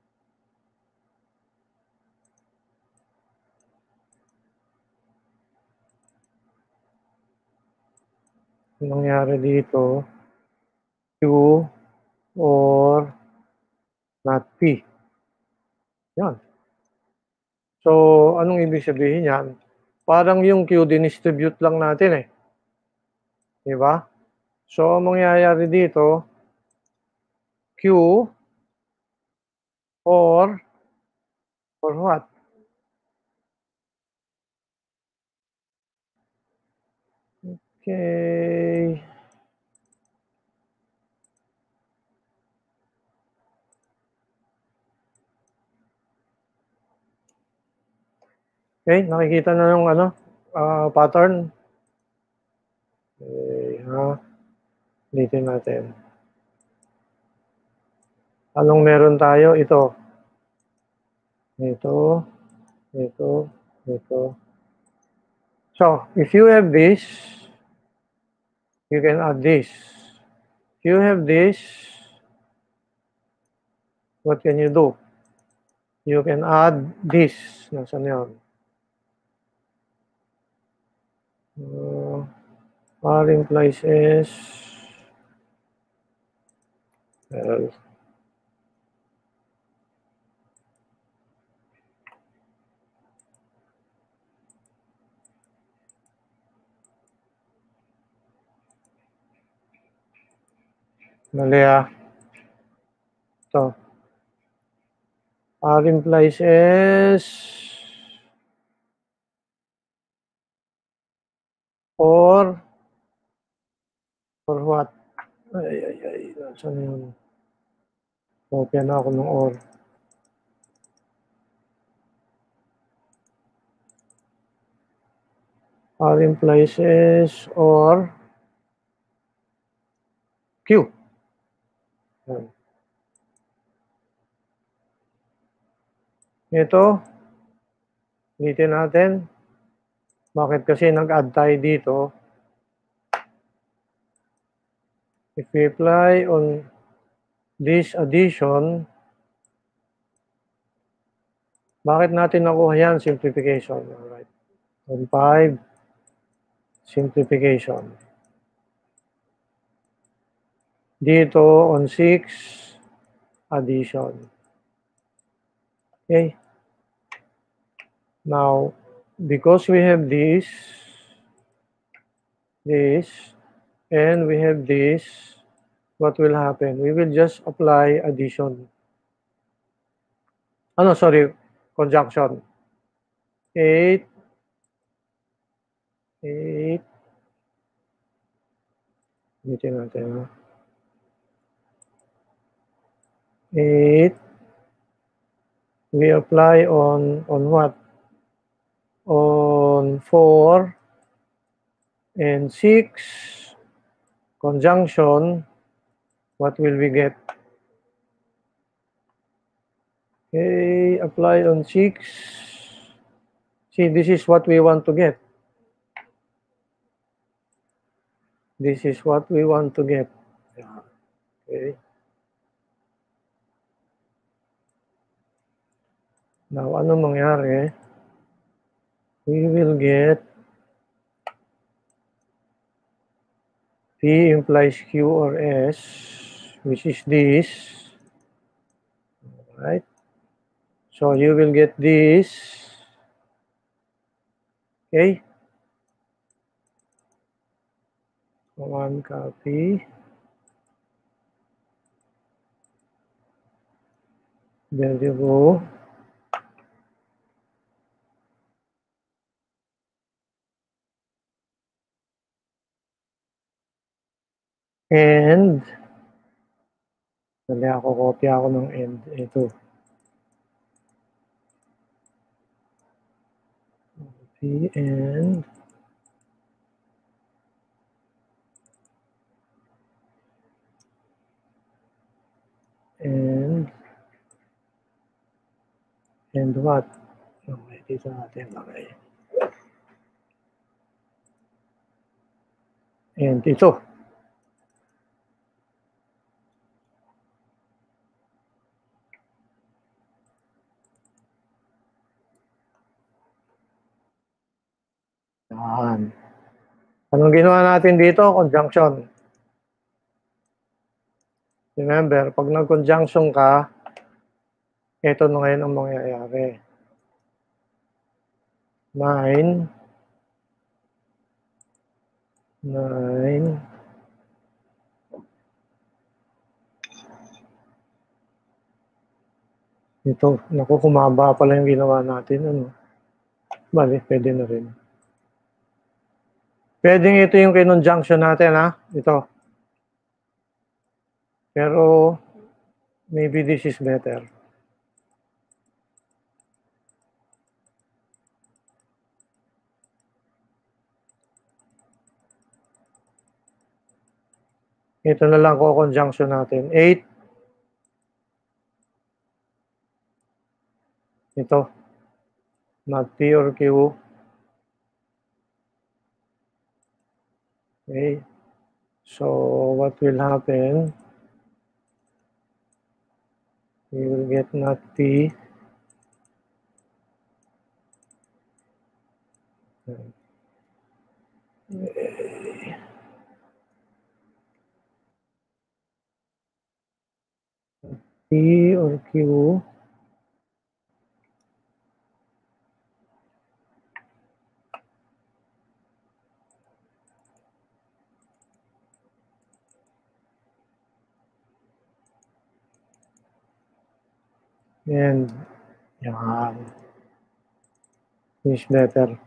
nangyari dito, Q or not P. Yan. So, anong ibig sabihin yan? Parang yung Q dinistribute lang natin eh. Di ba? So, ang mangyayari dito, Q or or what? Okay. Okay, nakikita na yung ano, uh, pattern. Okay, ha? Dito natin. Anong meron tayo? Ito. Ito. Ito. Ito. So, if you have this, you can add this. If you have this, what can you do? You can add this. Nasaan yun? Uh, R implies S. Well, mali ah. Ito. R implies S. Or, or what? Ay, ay, ay. Nasaan yun? Kopya na ako ng or. R implies S or Q. Yan. Ito, ulitin natin. Bakit kasi nag-add tayo dito? If we apply on this addition, bakit natin nakuha yan? Simplification. Alright. On five, simplification. Dito, on six, addition. Okay. Now, because we have this, this, and we have this, what will happen? We will just apply addition. Oh no, sorry, conjunction. eight, eight, ulitin natin ha. eight, we apply on, on what? On four, and six, conjunction, what will we get? Okay, apply on six. See, this is what we want to get. This is what we want to get. Okay. Now, ano mangyari? We will get P implies Q or S, which is this. Right? So, you will get this. Okay. One copy. There you go. And, dali ako, kopya ako ng end. Ito. Copy and and and what? Okay, dito natin lagay. And ito. Yan. Anong ginawa natin dito? Conjunction. Remember, pag nag-conjunction ka, ito na ngayon ang mangyayari. nine, nine, ito, naku, kumaba pala yung ginawa natin. Ano? Bali, pwede na rin. Pwedeng ito yung kinonjunction natin, ha? Ito. Pero, maybe this is better. Ito na lang ko conjunction natin. eight. Ito. Not P or Q. Okay. So, what will happen? We will get not P. P or Q. And, yan. Is better.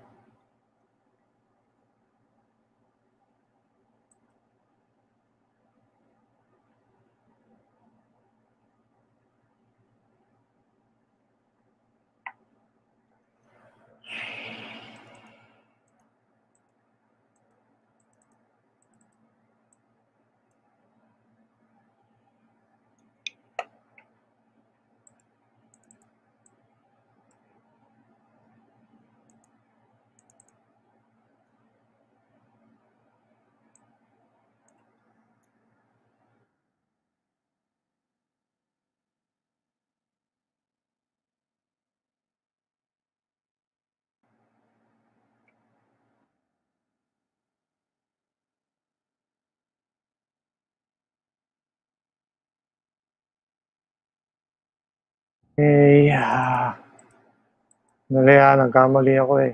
Eh, ah, dali ah, nagkamali ako eh.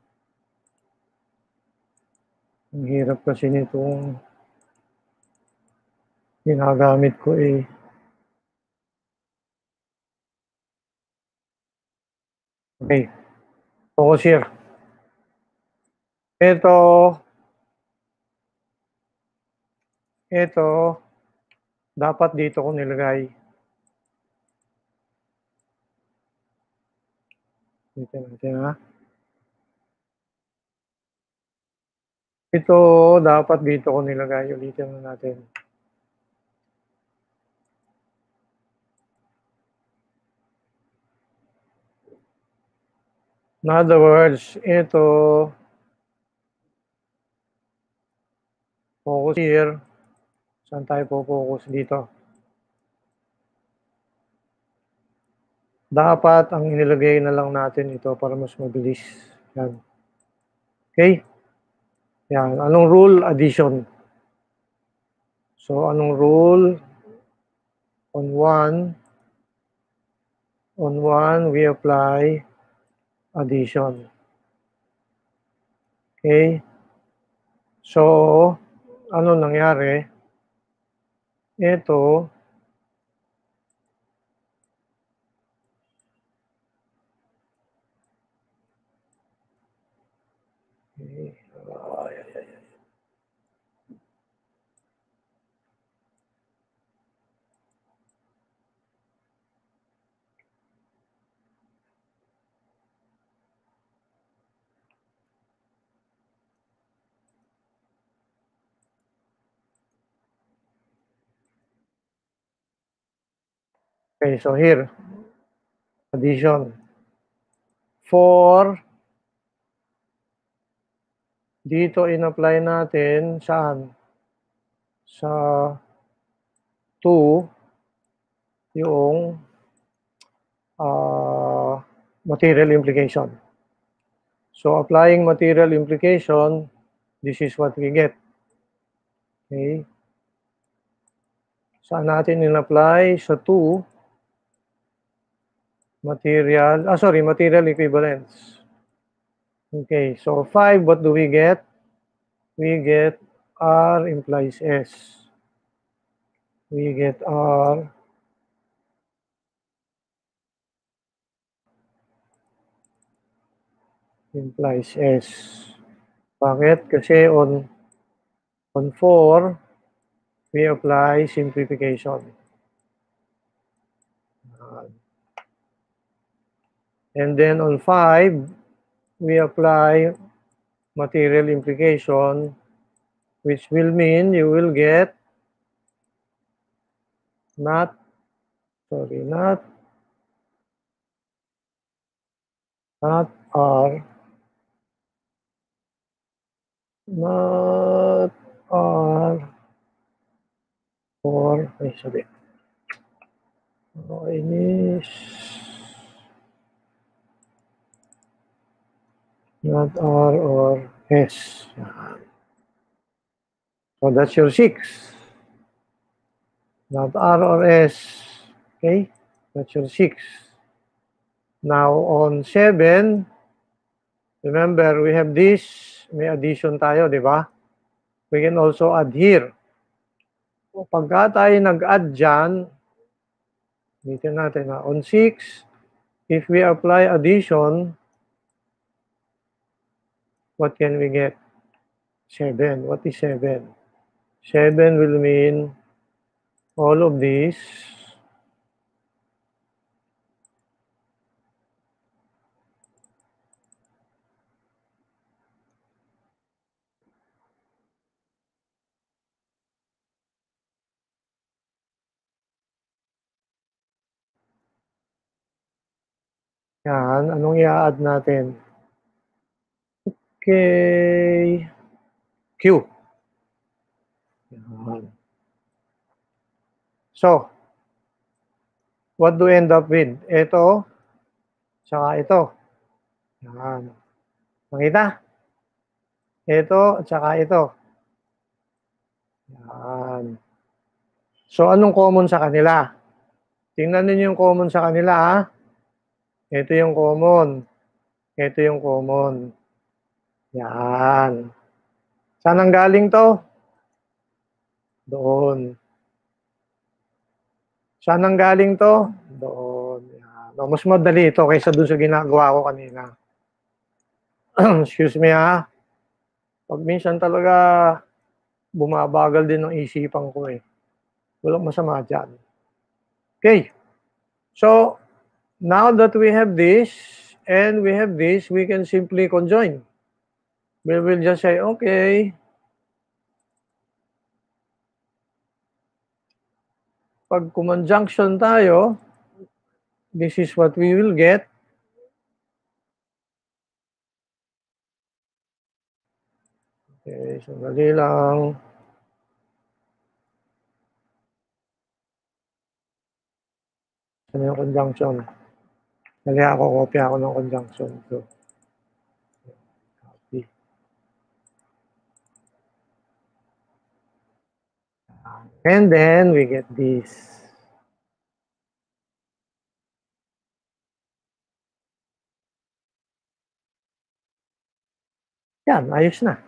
Ang hirap kasi nitong ginagamit ko eh. Okay. Focus here. Ito, ito, dapat dito ko nilagay. Dito natin ha. Ito, dapat dito ko nilagay. Ulitin na natin. In other words, ito, focus here. Saan tayo po focus dito? Dapat ang inilagay na lang natin ito para mas mabilis. Yan. Okay? Yan. Anong rule? Addition. So, anong rule? On one, on one, we apply addition. Okay? So, ano nangyari? Ito, okay. Ay, ay, ay. Okay, so here, addition. four, dito in-apply natin, saan? Sa two, yung uh, material implication. So, applying material implication, this is what we get. Okay. Saan natin in-apply? Sa two, material, ah sorry, material equivalence. Okay, so five, what do we get? We get R implies S. We get R implies S. Bakit? Kasi on on four, we apply simplification. And then on five, we apply material implication, which will mean you will get not, sorry, not, not R, not R, or, ay, sorry. Okay, this, not R or S. So that's your six. Not R or S. Okay, that's your six. Now on seven, remember we have this, may addition tayo, di ba? We can also add here. Pagka tayo nag-add dyan, dito natin na, on six, if we apply addition, what can we get? seven. What is seven? seven will mean all of these yan. Anong i-add natin? Okay. Q. Yan. So, what do we end up with? Ito, tsaka ito. Yan. Makita? Ito, tsaka ito. Yan. So, anong common sa kanila? Tingnan ninyo yung common sa kanila, ha? Ito yung common. Ito yung common. Yan. Saan ang galing to? Doon. Saan ang galing to? Doon. Yan. No, mas madali ito kaysa doon sa ginagawa ko kanina. Excuse me, ha? Pag minsan talaga bumabagal din ang isipan ko eh. Walang masama dyan. Okay. So, now that we have this, and we have this, we can simply conjoin. We will just say, okay, pag conjunction tayo, this is what we will get. Okay, sandali lang. Ano yung conjunction? Dali ako, kopya ako ng conjunction. So, copy. And then we get this. Yan, ayos na.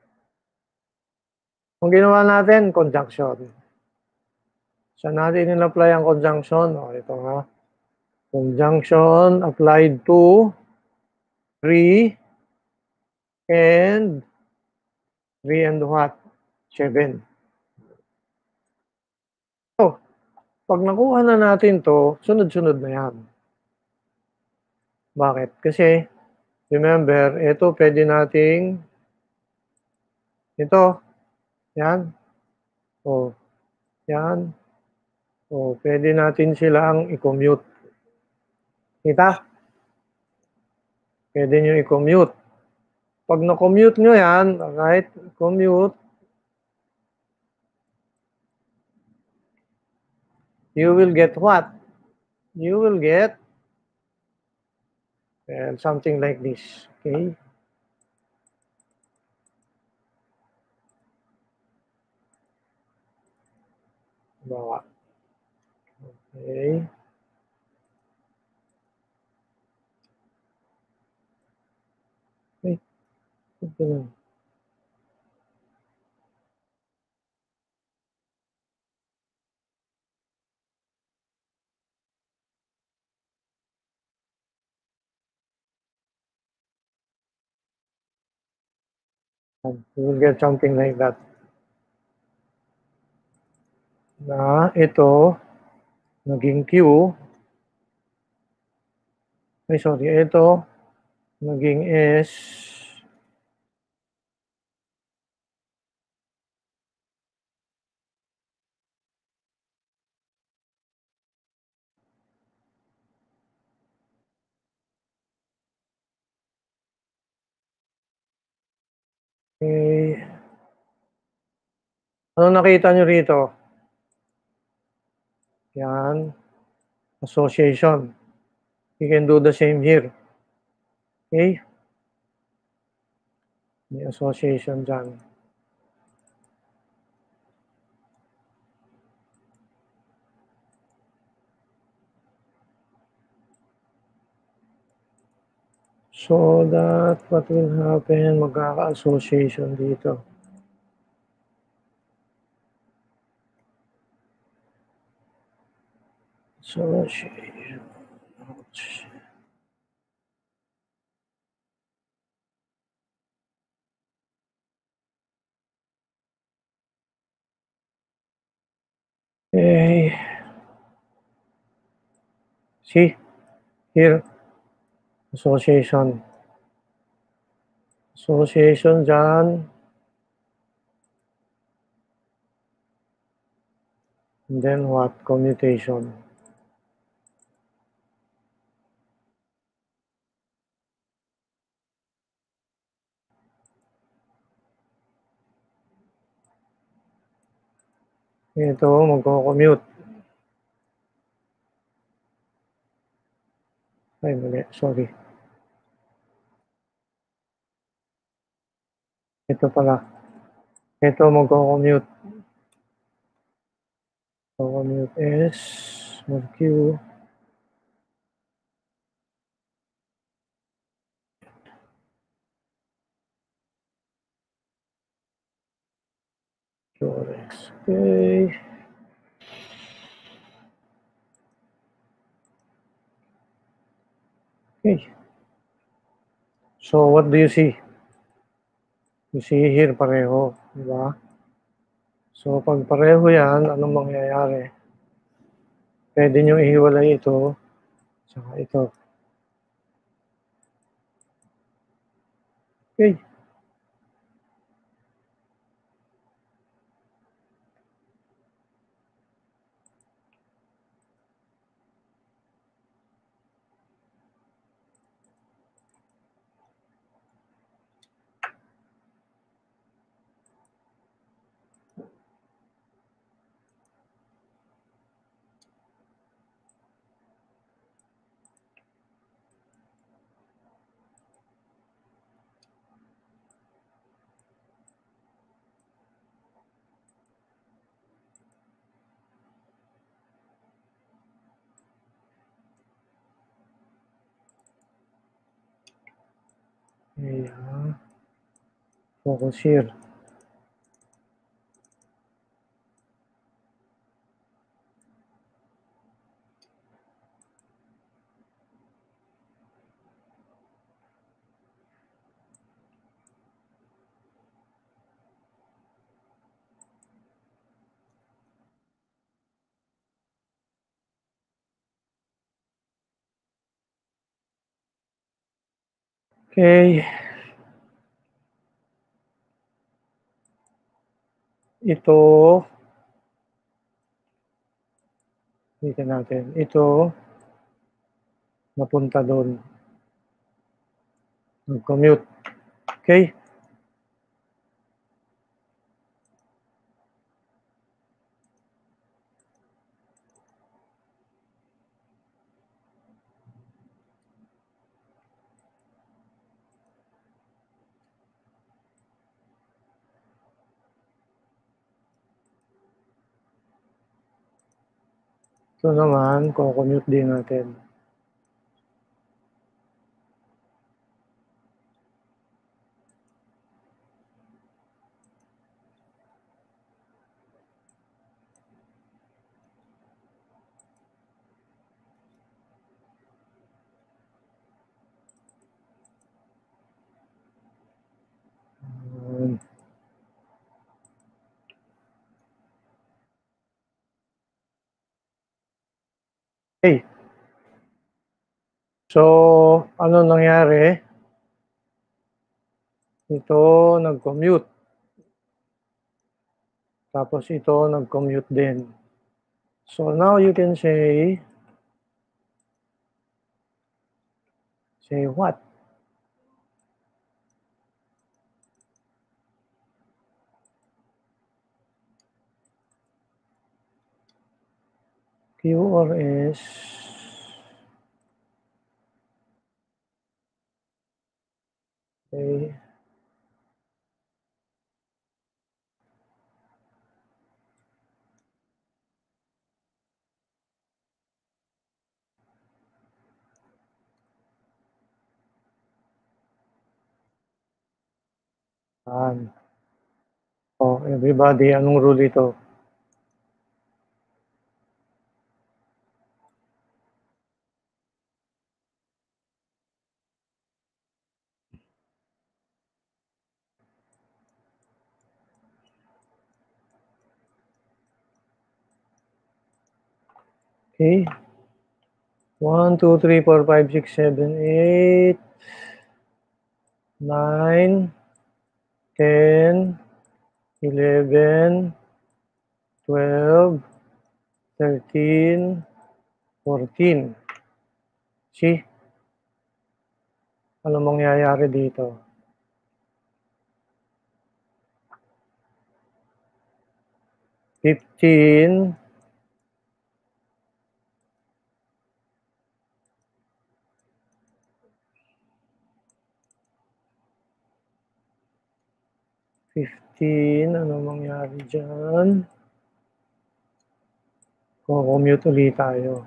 Kung ginawa natin, conjunction. Saan natin in-apply ang conjunction? O, ito nga. Conjunction applied to three and three and what? seven. So, pag nakuha na natin to, sunod-sunod na yan. Bakit? Kasi, remember, ito pwede nating ito, yan. O, yan. So, pwede natin silang i-commute. Kita? Pwede nyo i-commute. Pag na-commute nyo yan, right, commute, you will get what? You will get uh, something like this, okay? Bawa. Okay. Okay. Okay. You will get something like that. Na ito, naging Q. Ay, sorry. Ito, naging S. Okay. Ano nakita nyo rito? Yan. Association. You can do the same here. Okay? May association dyan. So that what will happen, magkaka-association dito. Association. Okay. See? Here. Association. Association dyan. And then what? Commutation. Ito, magko-commute. Ay, mali. Sorry. Ito pala. Ito, magko-commute. Commute S, mag-Q. Qrex. Okay. Okay. So, what do you see? You see here, pareho. Diba? So, pag pareho yan, anong mangyayari? Pwede nyo ihiwalay ito saka ito. Okay. Ayan. Focus here. Okay. Ito, Ulitin natin. Ito, napunta doon. Nag-commute. Okay? Ito naman, co-commute din natin. Um, okay. So, ano nangyari? Ito, nag-commute. Tapos ito, nag-commute din. So, now you can say, say what? Q or S. Okay. Yan. Oh, everybody, anong rule ito? Okay. one, two, three, four, five, six, seven, eight, nine, ten, eleven, twelve, thirteen, fourteen. See? Ano mangyayari dito? fifteen, fifteen, ano mangyari dyan? Commute ulit tayo.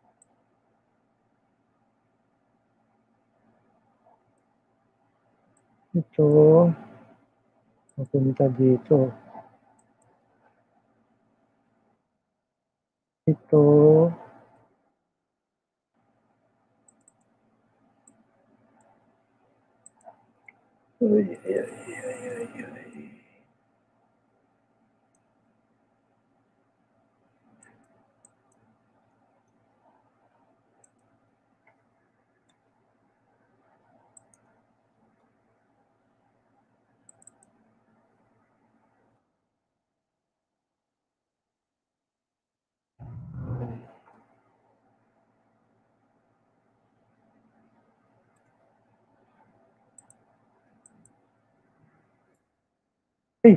Ito, mapunta dito. Ito, ay, ay, ay, ay, ay. Ay,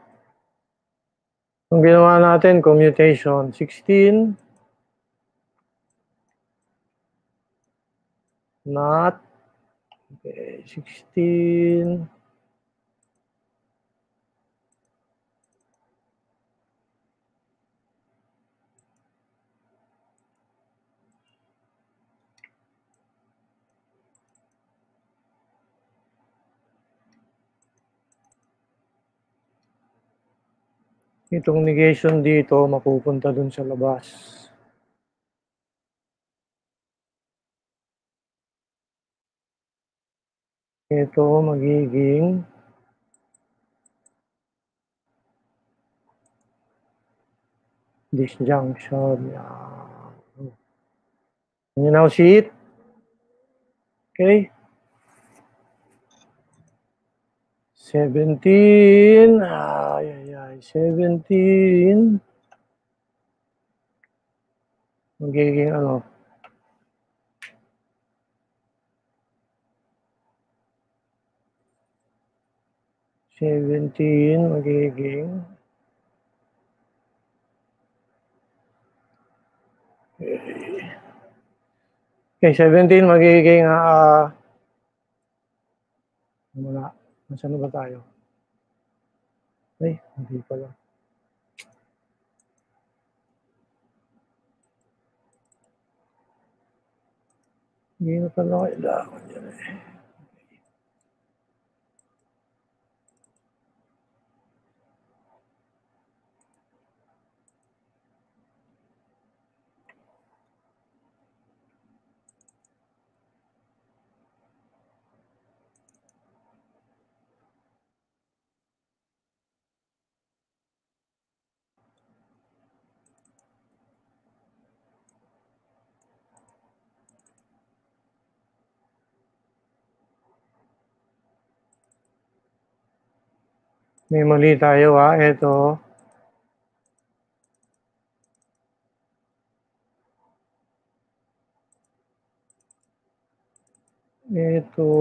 ang ginawa natin, commutation, sixteen, not, okay, sixteen, itong negation dito, mapupunta dun sa labas. Ito, magiging disjunction. Yan. Can you now see it? Okay. seventeen, ay, ay, ay, seventeen, magiging ano, seventeen magiging okay, seventeen magiging ah wala. Nasaan na ba tayo? Ay, hindi pala. Hindi na pala kailangan yan eh. May mali tayo ha, eto. Ito.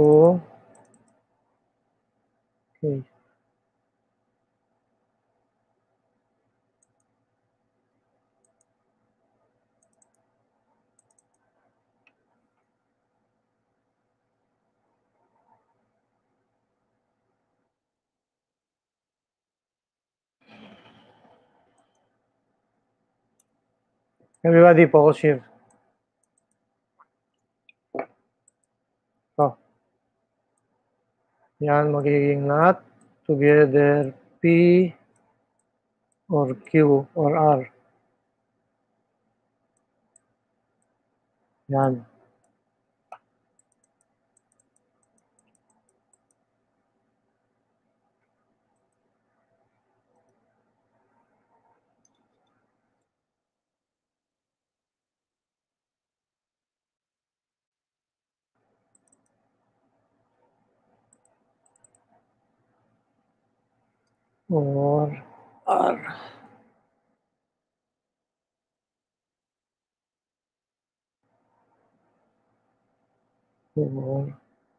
Okay. Everybody focus here. So, yan magiging not together P or Q or R. Yan. Or R. Or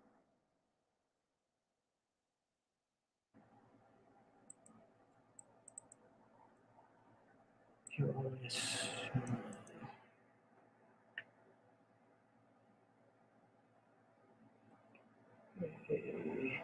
Q. Yes. Okay.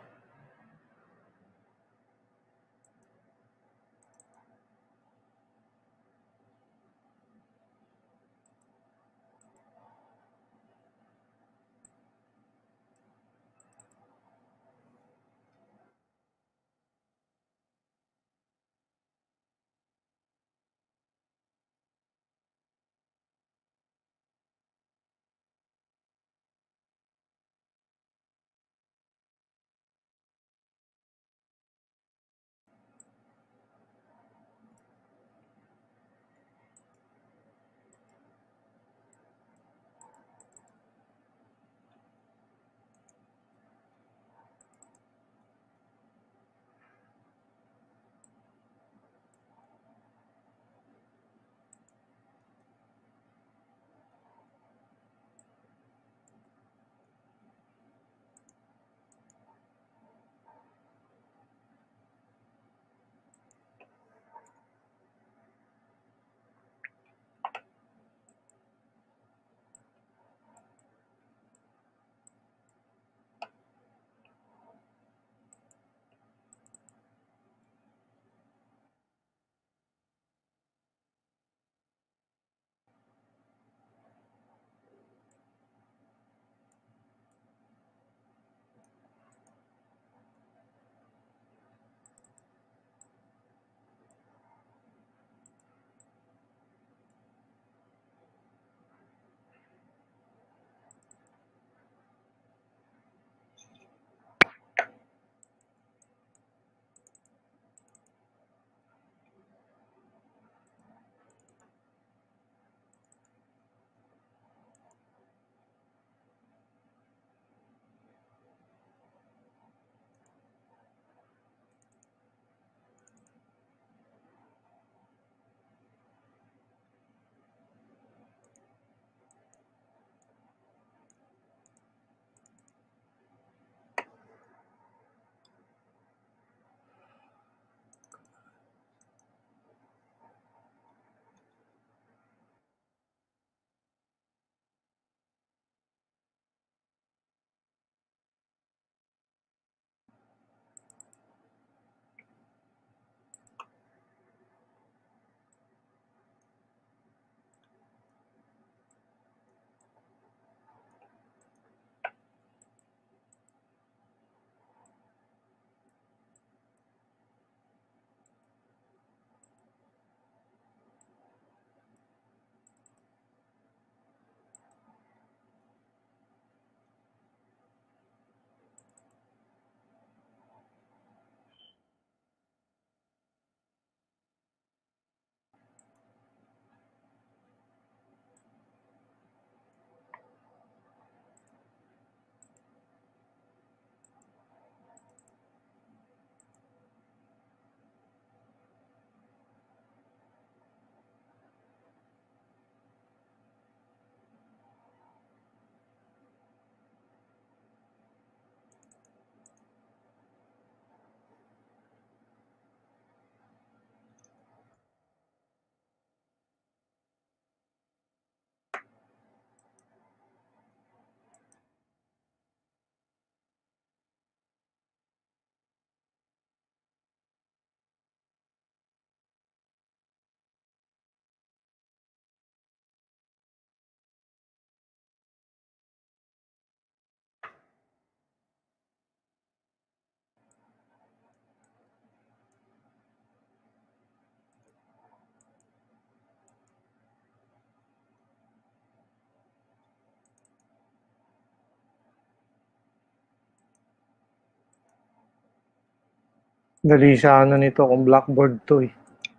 Dali sana nito kung blackboard to eh.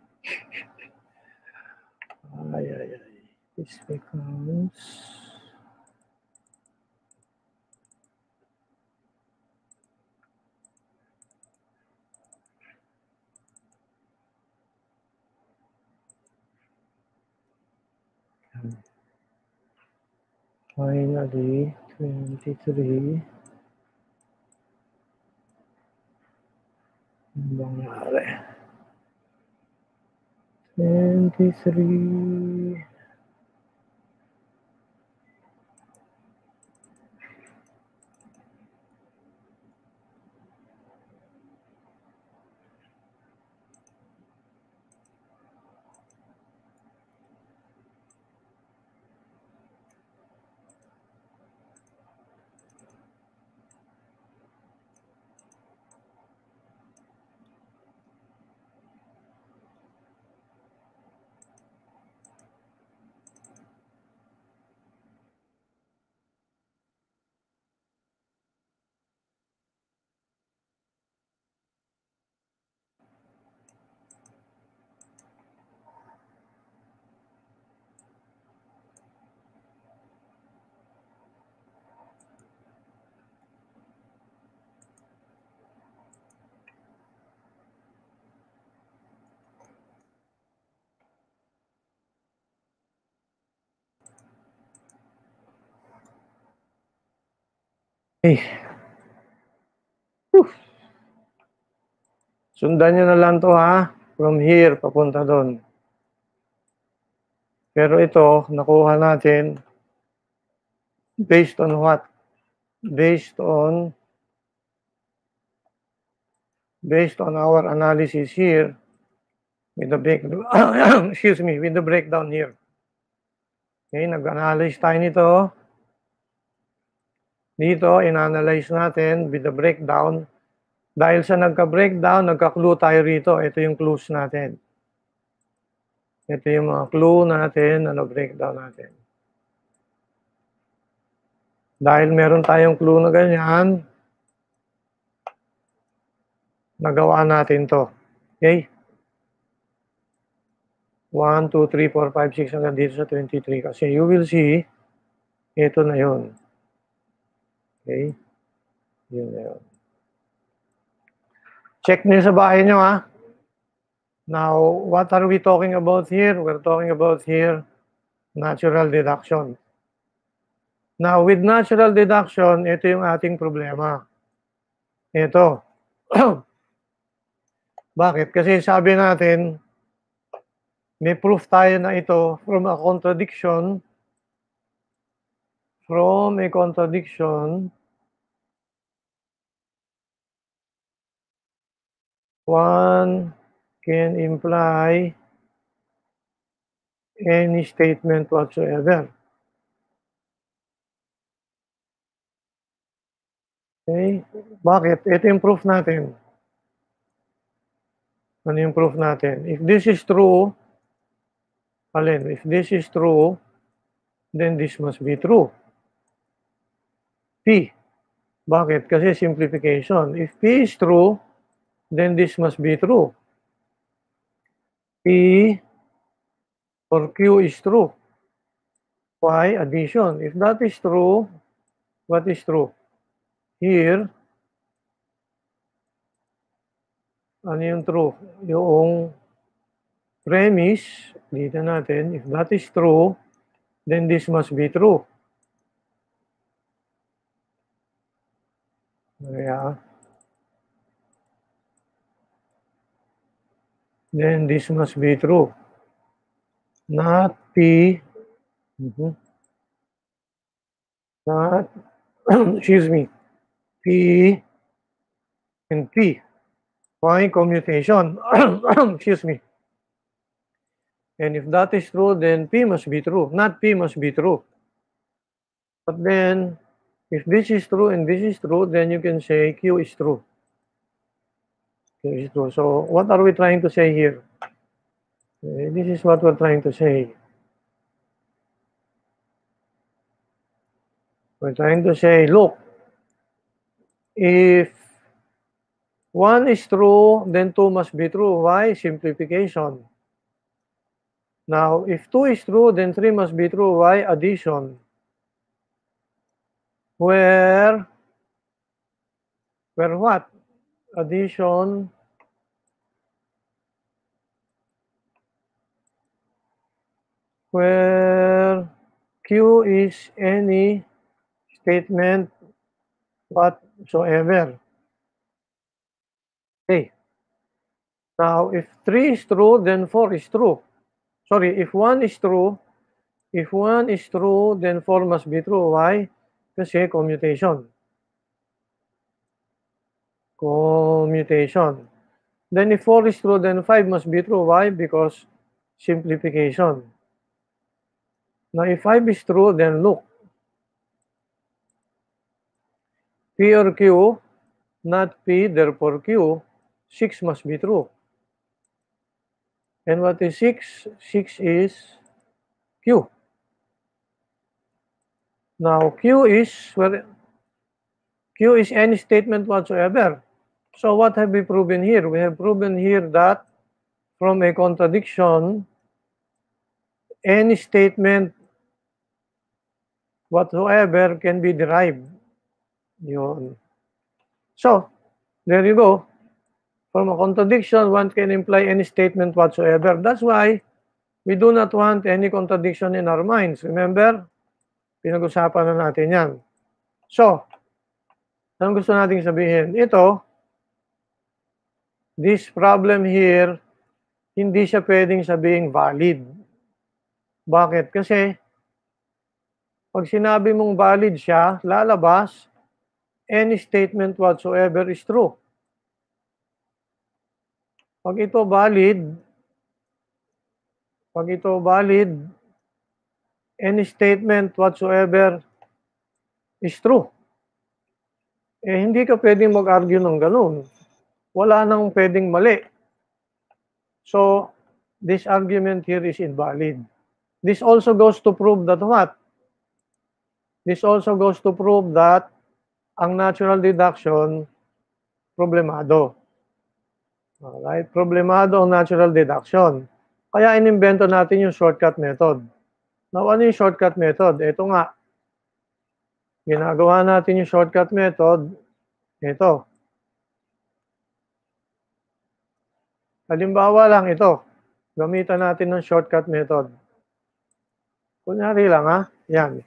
Ay, ay, ay. This becomes... Finally, twenty-three. Ano nangyari? twenty-three. Eh. Whew. Sundan nyo na lang to ha. From here, papunta doon. Pero ito, nakuha natin based on what? Based on based on our analysis here with the breakdown, excuse me, with the breakdown here. Okay, nag-analyze tayo nito. Dito, in-analyze natin with the breakdown. Dahil sa nagka-breakdown, nagka-clue tayo rito. Ito yung clues natin. Ito yung mga clue natin na na-breakdown natin. Dahil meron tayong clue na ganyan, nagawa natin to. Okay? one, two, three, four, five, six hanggang dito sa twenty-three. Kasi you will see, ito na yun. Okay? Yun na yun. Check nyo sa bahay nyo ha. Now, what are we talking about here? We're talking about here natural deduction. Now, with natural deduction, ito yung ating problema. Ito. Bakit? Kasi sabi natin, may proof tayo na ito from a contradiction, from a contradiction, one can imply any statement whatsoever. Okay? Bakit? Ito yung proof natin. Ano yung proof natin? If this is true, alin, if this is true, then this must be true. P. Bakit? Kasi simplification. If P is true, then this must be true. P or Q is true. Why? Addition. If that is true, what is true? Here, ano yung true? Yung premise, dito natin, if that is true, then this must be true. Kaya, then this must be true. Not P, mm-hmm. Not, excuse me, P and P. Why? Commutation. Excuse me. And if that is true, then P must be true. Not P must be true. But then, if this is true and this is true, then you can say Q is true. Q is true. So, what are we trying to say here? Okay, this is what we're trying to say. We're trying to say, look, if one is true, then two must be true. Why? Simplification. Now, if two is true, then three must be true. Why? Addition. Where, where what? Addition. Where Q is any statement whatsoever. Okay. Now, if three is true, then four is true. Sorry, if one is true, if one is true, then four must be true. Why? Kasi commutation. Commutation. Then if four is true, then five must be true. Why? Because simplification. Now, if five is true, then look. P or Q, not P, therefore Q, six must be true. And what is six? six is Q. Now, Q is where Q is any statement whatsoever. So what have we proven here? We have proven here that from a contradiction, any statement whatsoever can be derived. Yun. So, there you go. From a contradiction, one can imply any statement whatsoever. That's why we do not want any contradiction in our minds. Remember? Pinag-usapan na natin yan. So, anong gusto nating sabihin? Ito, this problem here, hindi siya pwedeng sabihing valid. Bakit? Kasi, pag sinabi mong valid siya, lalabas, any statement whatsoever is true. Pag ito valid, pag ito valid, any statement whatsoever is true. Eh, hindi ka pwedeng mag-argue ng ganun. Wala nang pwedeng mali. So, this argument here is invalid. This also goes to prove that what? This also goes to prove that ang natural deduction, problemado. Alright? Problemado ang natural deduction. Kaya inimbento natin yung shortcut method. Now, ano yung shortcut method? Ito nga. Ginagawa natin yung shortcut method. Ito. Halimbawa lang ito. Gamitan natin ng shortcut method. Kunyari lang ha. Yan.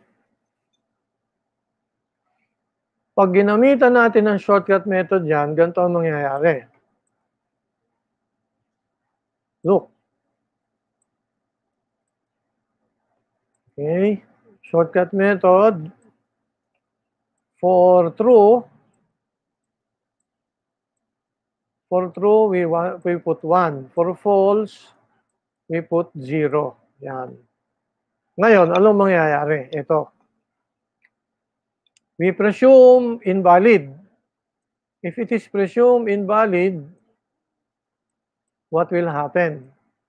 Pag ginamitan natin ng shortcut method yan, ganito ang mangyayari. Look. Okay. Shortcut method. For true, for true, we, want, we put one. For false, we put zero. Yan. Ngayon, anong mangyayari? Ito. We presume invalid. If it is presumed invalid, what will happen?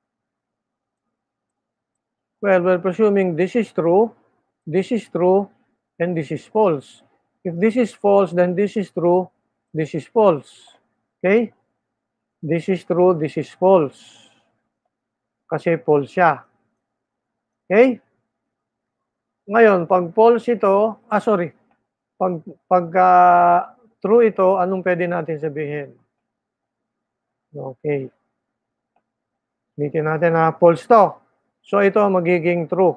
Well, we're presuming this is true, this is true, and this is false. If this is false, then this is true, this is false. Okay? This is true, this is false. Kasi false siya. Okay? Ngayon, pag false ito, ah sorry, pag, pag uh, true ito, anong pwede natin sabihin? Okay. Ulitin natin na false to. So ito magiging true.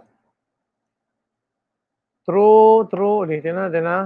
True, true. Ulitin natin ha.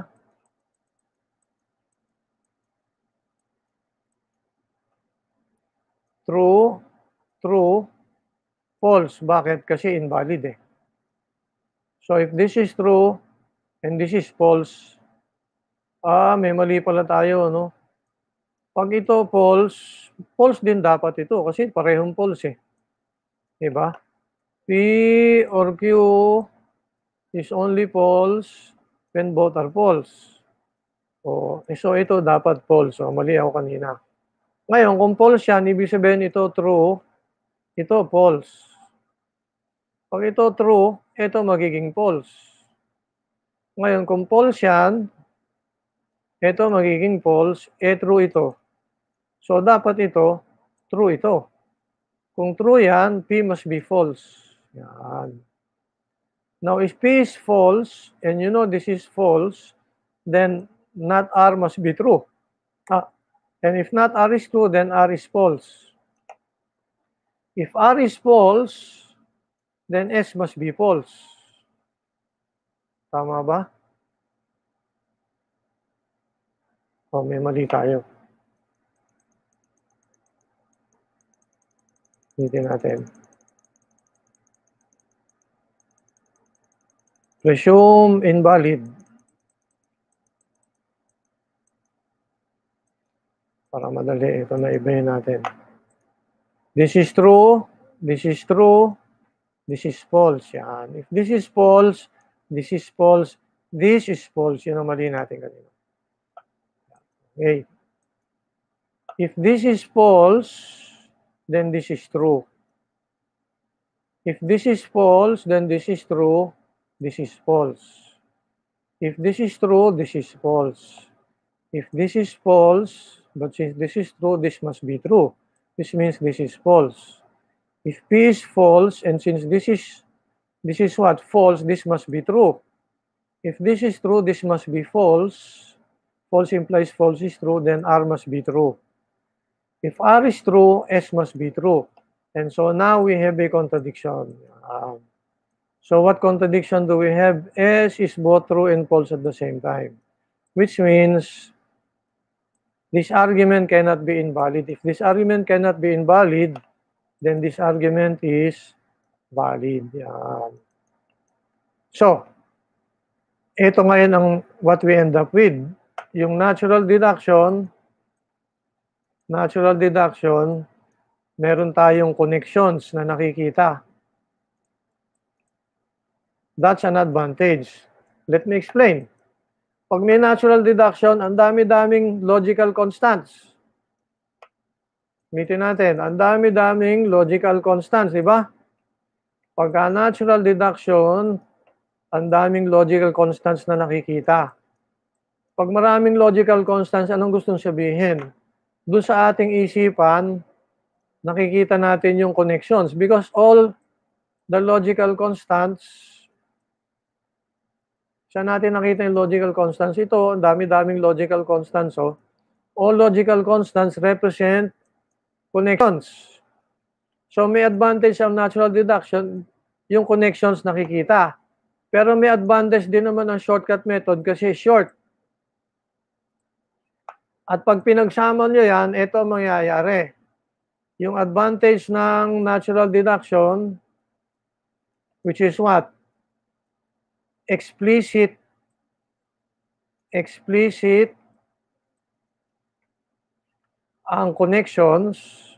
True, true, false. Bakit? Kasi invalid eh. So if this is true and this is false, ah, may mali pala tayo, no? Pag ito false, false din dapat ito kasi parehong false eh. Diba? P or Q is only false when both are false. O, so ito dapat false. So mali ako kanina. Ngayon, kung false yan, ibig sabihin ito true, ito false. Pag ito true, ito magiging false. Ngayon, kung false yan, ito magiging false, eh true ito. So, dapat ito, true ito. Kung true yan, P must be false. Yan. Now, if P is false, and you know this is false, then not R must be true. Ah, and if not R is true, then R is false. If R is false, then S must be false. Tama ba? O, may mali tayo. Ulitin natin. Presume invalid. Para madali, ito na ibahin natin. This is true, this is true, this is false. Yan. If this is false, this is false, this is false. Yun ang mali natin kanina. Okay. If this is false, then this is true. If this is false, then this is true, this is false. If this is true, this is false. If this is false, but since this is true, this must be true. This means this is false. If P is false, and since this is this is what? False, this must be true. If this is true, this must be false. False implies false is true, then R must be true. If R is true, S must be true. And so now we have a contradiction. Um, so what contradiction do we have? S is both true and false at the same time. Which means this argument cannot be invalid. If this argument cannot be invalid, then this argument is valid. Yan. So, ito ngayon ang what we end up with. Yung natural deduction, natural deduction, meron tayong connections na nakikita. That's an advantage. Let me explain. Pag may natural deduction, ang dami-daming logical constants. Mitin natin, ang dami-daming logical constants, di ba? Pagka natural deduction, ang daming logical constants na nakikita. Pag maraming logical constants, anong gustong sabihin? Doon sa ating isipan, nakikita natin yung connections because all the logical constants, saan natin nakita yung logical constants? Ito, ang dami-daming logical constants. Oh. All logical constants represent connections. So may advantage ang natural deduction, yung connections nakikita. Pero may advantage din naman ang shortcut method kasi short. At pag pinagsama nyo yan, ito ang mangyayari. Yung advantage ng natural deduction, which is what? Explicit, explicit ang connections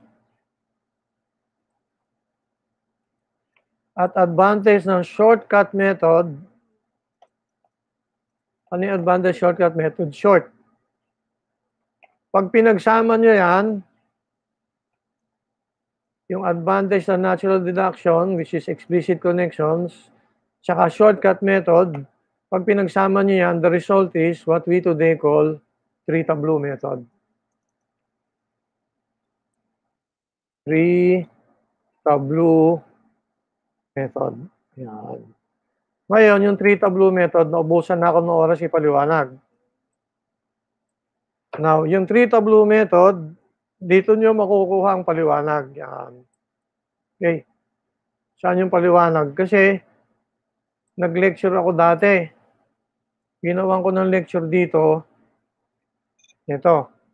at advantage ng shortcut method. Ano yung advantage shortcut method? Short. Pag pinagsama nyo yan, yung advantage ng natural deduction, which is explicit connections, saka shortcut method, pag pinagsama nyo yan, the result is what we today call three-tableau method. Three-tableau method. Yan. Ngayon, yung three-tableau method, naubusan na ako ng oras ipaliwanag. Now, yung three-tableau method, dito nyo makukuha ang paliwanag. Yan. Okay. Saan yung paliwanag? Kasi, nag-lecture ako dati. Ginawan ko ng lecture dito. Ito.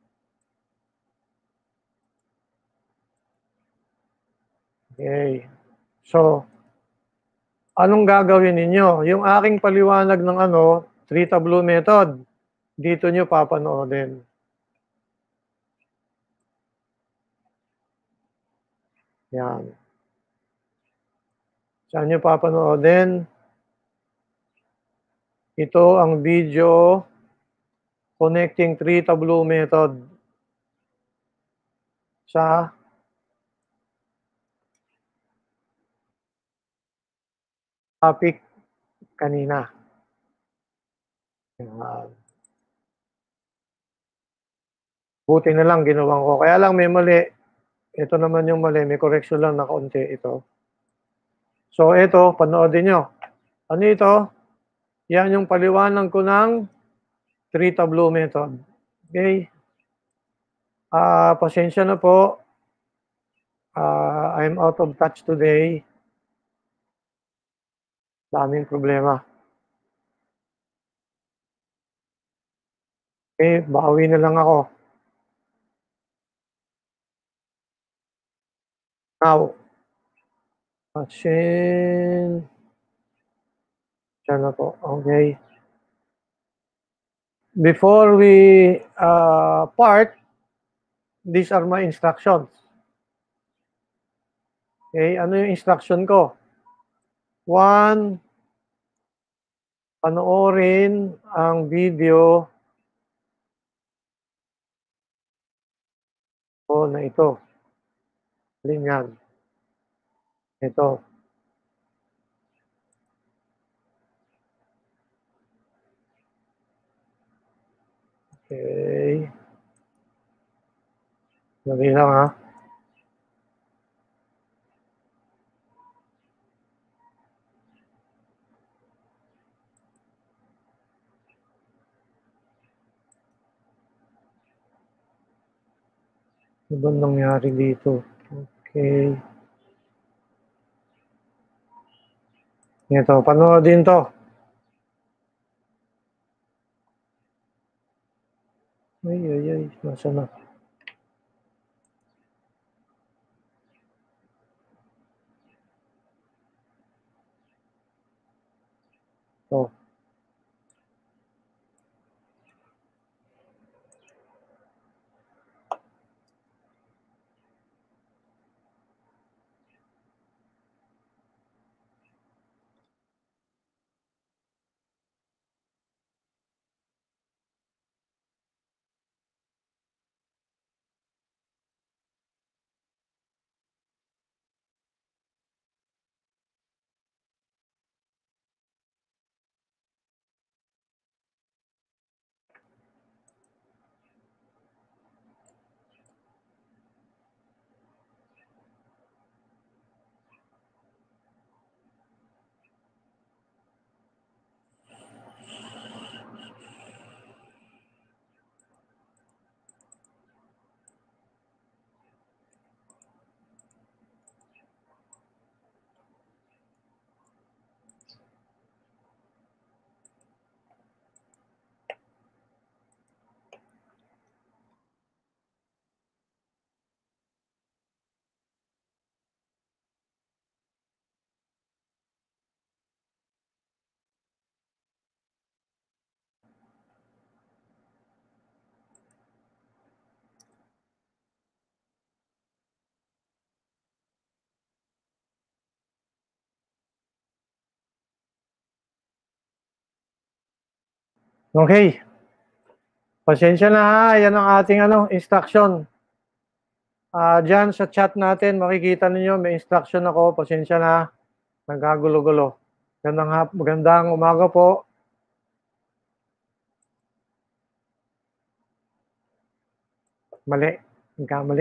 Okay. So, anong gagawin ninyo? Yung aking paliwanag ng ano, three-tableau method, dito nyo papanoodin. Yan. Saan nyo papanoodin? Ito ang video connecting three-tableau method sa topic kanina. Yan. Buti na lang ginawan ko. Kaya lang may mali. Ito naman yung mali, may correction lang na kaunti ito. So ito, panoodin nyo. Ano ito? Yan yung paliwanag ko ng three tableau method. Okay? Ah, pasensya na po. Ah, I'm out of touch today. Daming problema. Okay, bawi na lang ako. Now, pasensya na po. Okay. Before we uh, part, these are my instructions. Okay, ano yung instruction ko? One, panoorin ang video ko na ito. Alin yan? Ito. Okay. Dali lang ha. Ano ba nangyari dito? Okay. Ito, panoodin to. Ay, ay, ay. Nasa na? Ito. Okay. Pasensya na ha. Yan ang ating ano, instruction. Uh, Diyan sa chat natin, makikita ninyo, may instruction ako. Pasensya na. Nagkagulo-gulo. Magandang, magandang umaga po. Mali. Nagkamali.